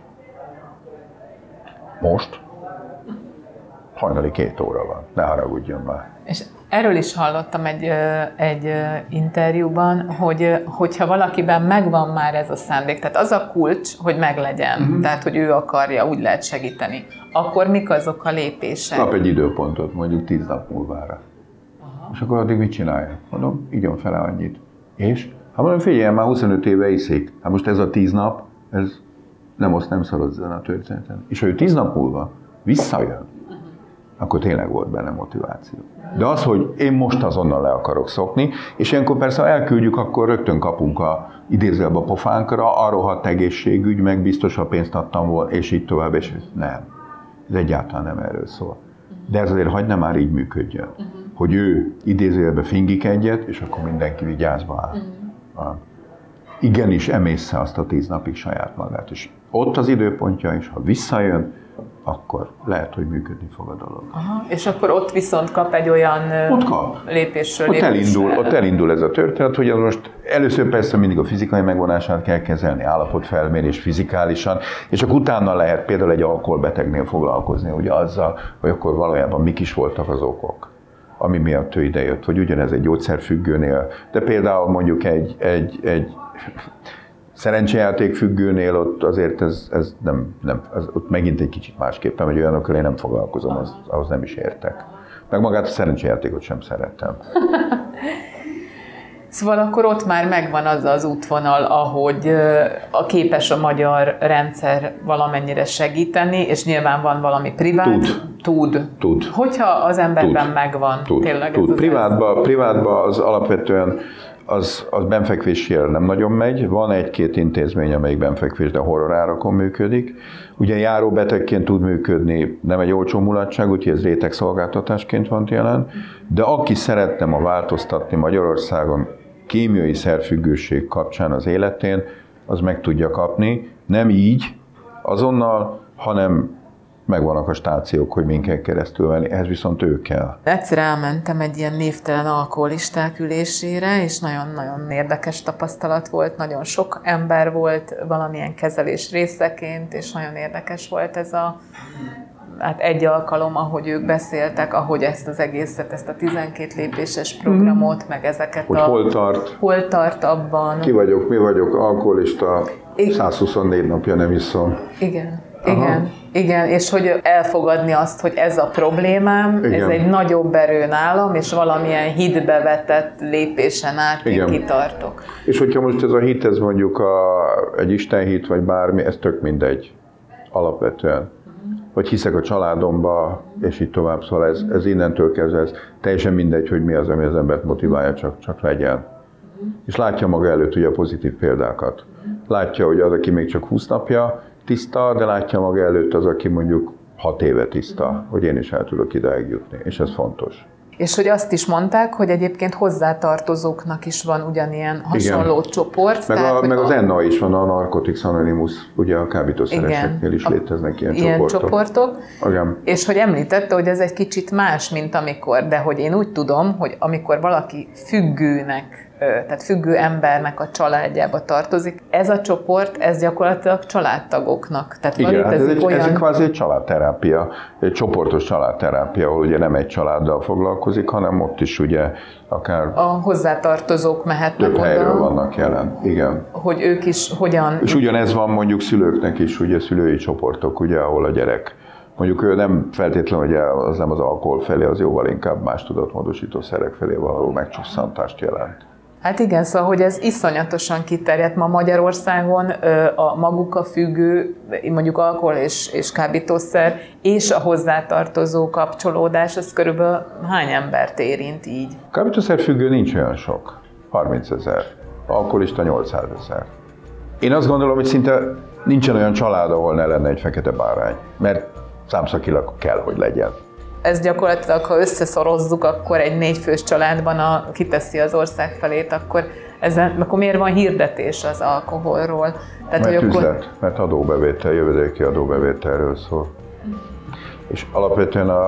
most hajnali két óra van, ne haragudjon már. És erről is hallottam egy, egy interjúban, hogy hogyha valakiben megvan már ez a szándék, tehát az a kulcs, hogy meglegyen, uh-huh. tehát hogy ő akarja, úgy lehet segíteni, akkor mik azok a lépések? Kap egy időpontot, mondjuk tíz nap múlvára. Aha. És akkor addig mit csinálja? Mondom, igyon fele annyit. És? Hát mondom, figyelj, már huszonöt éve iszik. Hát most ez a tíz nap, ez nem oszt, nem szorozzon a történeten. És ha ő tíz nap múlva visszajön, uh-huh. akkor tényleg volt benne motiváció. De az, hogy én most azonnal le akarok szokni, és ilyenkor persze elküldjük, akkor rögtön kapunk a idézőjelben a pofánkra, a rohadt egészségügy, meg biztos a pénzt adtam volna, és így tovább, és nem. Ez egyáltalán nem erről szól. De ez azért hagyna már így működjön. Uh-huh. Hogy ő idézőjelben fingik egyet, és akkor mindenki vigyázba áll. Uh-huh. igenis emészze azt a tíz napig saját magát. És ott az időpontja is, ha visszajön, akkor lehet, hogy működni fog a dolog. Aha, és akkor ott viszont kap egy olyan ott kap. lépésről ott lépésre. elindul, ott elindul ez a történet, hogy az most először persze mindig a fizikai megvonását kell kezelni, állapotfelmérés fizikálisan, és akkor utána lehet például egy alkoholbetegnél foglalkozni ugye azzal, hogy akkor valójában mik is voltak az okok, ami miatt ő idejött, vagy ugyanez egy gyógyszerfüggőnél, de például mondjuk egy, egy, egy szerencsejáték függőnél ott azért ez, ez nem, nem az, ott megint egy kicsit másképpen, hogy olyanokkal én nem foglalkozom, az, ahhoz nem is értek. Meg magát a szerencsejátékot sem szerettem. Szóval akkor ott már megvan az az útvonal, ahogy a képes a magyar rendszer valamennyire segíteni, és nyilván van valami privát. Tud. Tud. Tud. Hogyha az emberben Tud. megvan Tud. tényleg Tud. ez az Privátba, privátba az alapvetően az, az benfekvésére nem nagyon megy. Van egy-két intézmény, amelyik benfekvés, de horrorárakon működik. Ugye járóbetegként tud működni, nem egy olcsó mulatság, úgyhogy ez rétegszolgáltatásként van jelen. De aki szeretne ma változtatni Magyarországon kémiai szerfüggőség kapcsán az életén, az meg tudja kapni. Nem így, azonnal, hanem megvannak a stációk, hogy minket keresztül venni, ehhez viszont ő kell. Egyszer elmentem egy ilyen névtelen alkoholisták ülésére, és nagyon-nagyon érdekes tapasztalat volt, nagyon sok ember volt valamilyen kezelés részeként, és nagyon érdekes volt ez a hát egy alkalom, ahogy ők beszéltek, ahogy ezt az egészet, ezt a tizenkét lépéses programot, mm. meg ezeket hogy a... hol tart. Hol tart abban. Ki vagyok, mi vagyok, alkoholista, száz huszonnégy napja nem iszom. Igen. Igen, igen, és hogy elfogadni azt, hogy ez a problémám, igen. Ez egy nagyobb erő nálam, és valamilyen hitbe vetett lépésen át én kitartok. És hogyha most ez a hit, ez mondjuk a, egy istenhit, vagy bármi, ez tök mindegy, alapvetően. Vagy hiszek a családomba, és így tovább, szóval ez, ez innentől kezdve, ez teljesen mindegy, hogy mi az, ami az embert motiválja, csak, csak legyen. És látja maga előtt ugye a pozitív példákat. Látja, hogy az, aki még csak húsz napja tiszta, de látja maga előtt az, aki mondjuk hat éve tiszta, hogy én is el tudok idáig jutni, és ez fontos. És hogy azt is mondták, hogy egyébként hozzátartozóknak is van ugyanilyen hasonló igen. csoport. Meg, tehát, a, meg a... az en á is van, a Narcotics Anonymous, ugye a kábítószereseknél is léteznek ilyen, ilyen csoportok. csoportok. Igen. És hogy említette, hogy ez egy kicsit más, mint amikor, de hogy én úgy tudom, hogy amikor valaki függőnek, tehát függő embernek a családjába tartozik, ez a csoport, ez gyakorlatilag családtagoknak. Tehát igen, hát ez, egy, olyan... ez egy kvázi egy családterápia, egy csoportos családterápia, ahol ugye nem egy családdal foglalkozik, hanem ott is ugye akár... A hozzátartozók mehetnek több oda. helyről vannak jelen, igen. Hogy ők is hogyan... És ugyanez van mondjuk szülőknek is, ugye szülői csoportok, ugye, ahol a gyerek mondjuk ő nem feltétlenül, hogy az nem az alkohol felé, az jóval inkább más tudatmódosító szerek felé való megcsusszantást jelent. Hát igen, szóval, hogy ez iszonyatosan kiterjedt ma Magyarországon, a maguk a függő, mondjuk alkohol és, és kábítószer, és a hozzátartozó kapcsolódás, az körülbelül hány embert érint így? Kábítószer függő nincs olyan sok, harmincezer, alkoholista nyolcszázezer. Én azt gondolom, hogy szinte nincsen olyan család, ahol ne lenne egy fekete bárány, mert számszakilag kell, hogy legyen. Ez gyakorlatilag, ha összeszorozzuk, akkor egy négyfős családban a, kiteszi az ország felét, akkor, ezen, akkor miért van hirdetés az alkoholról? Tehát, mert üzlet, akkor... mert adóbevétel, jövedéki adóbevételről szól. És alapvetően a,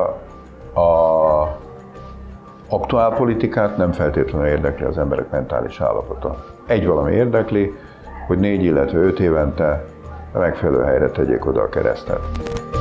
a aktuálpolitikát nem feltétlenül érdekli az emberek mentális állapota. Egy valami érdekli, hogy négy, illetve öt évente a megfelelő helyre tegyék oda a keresztet.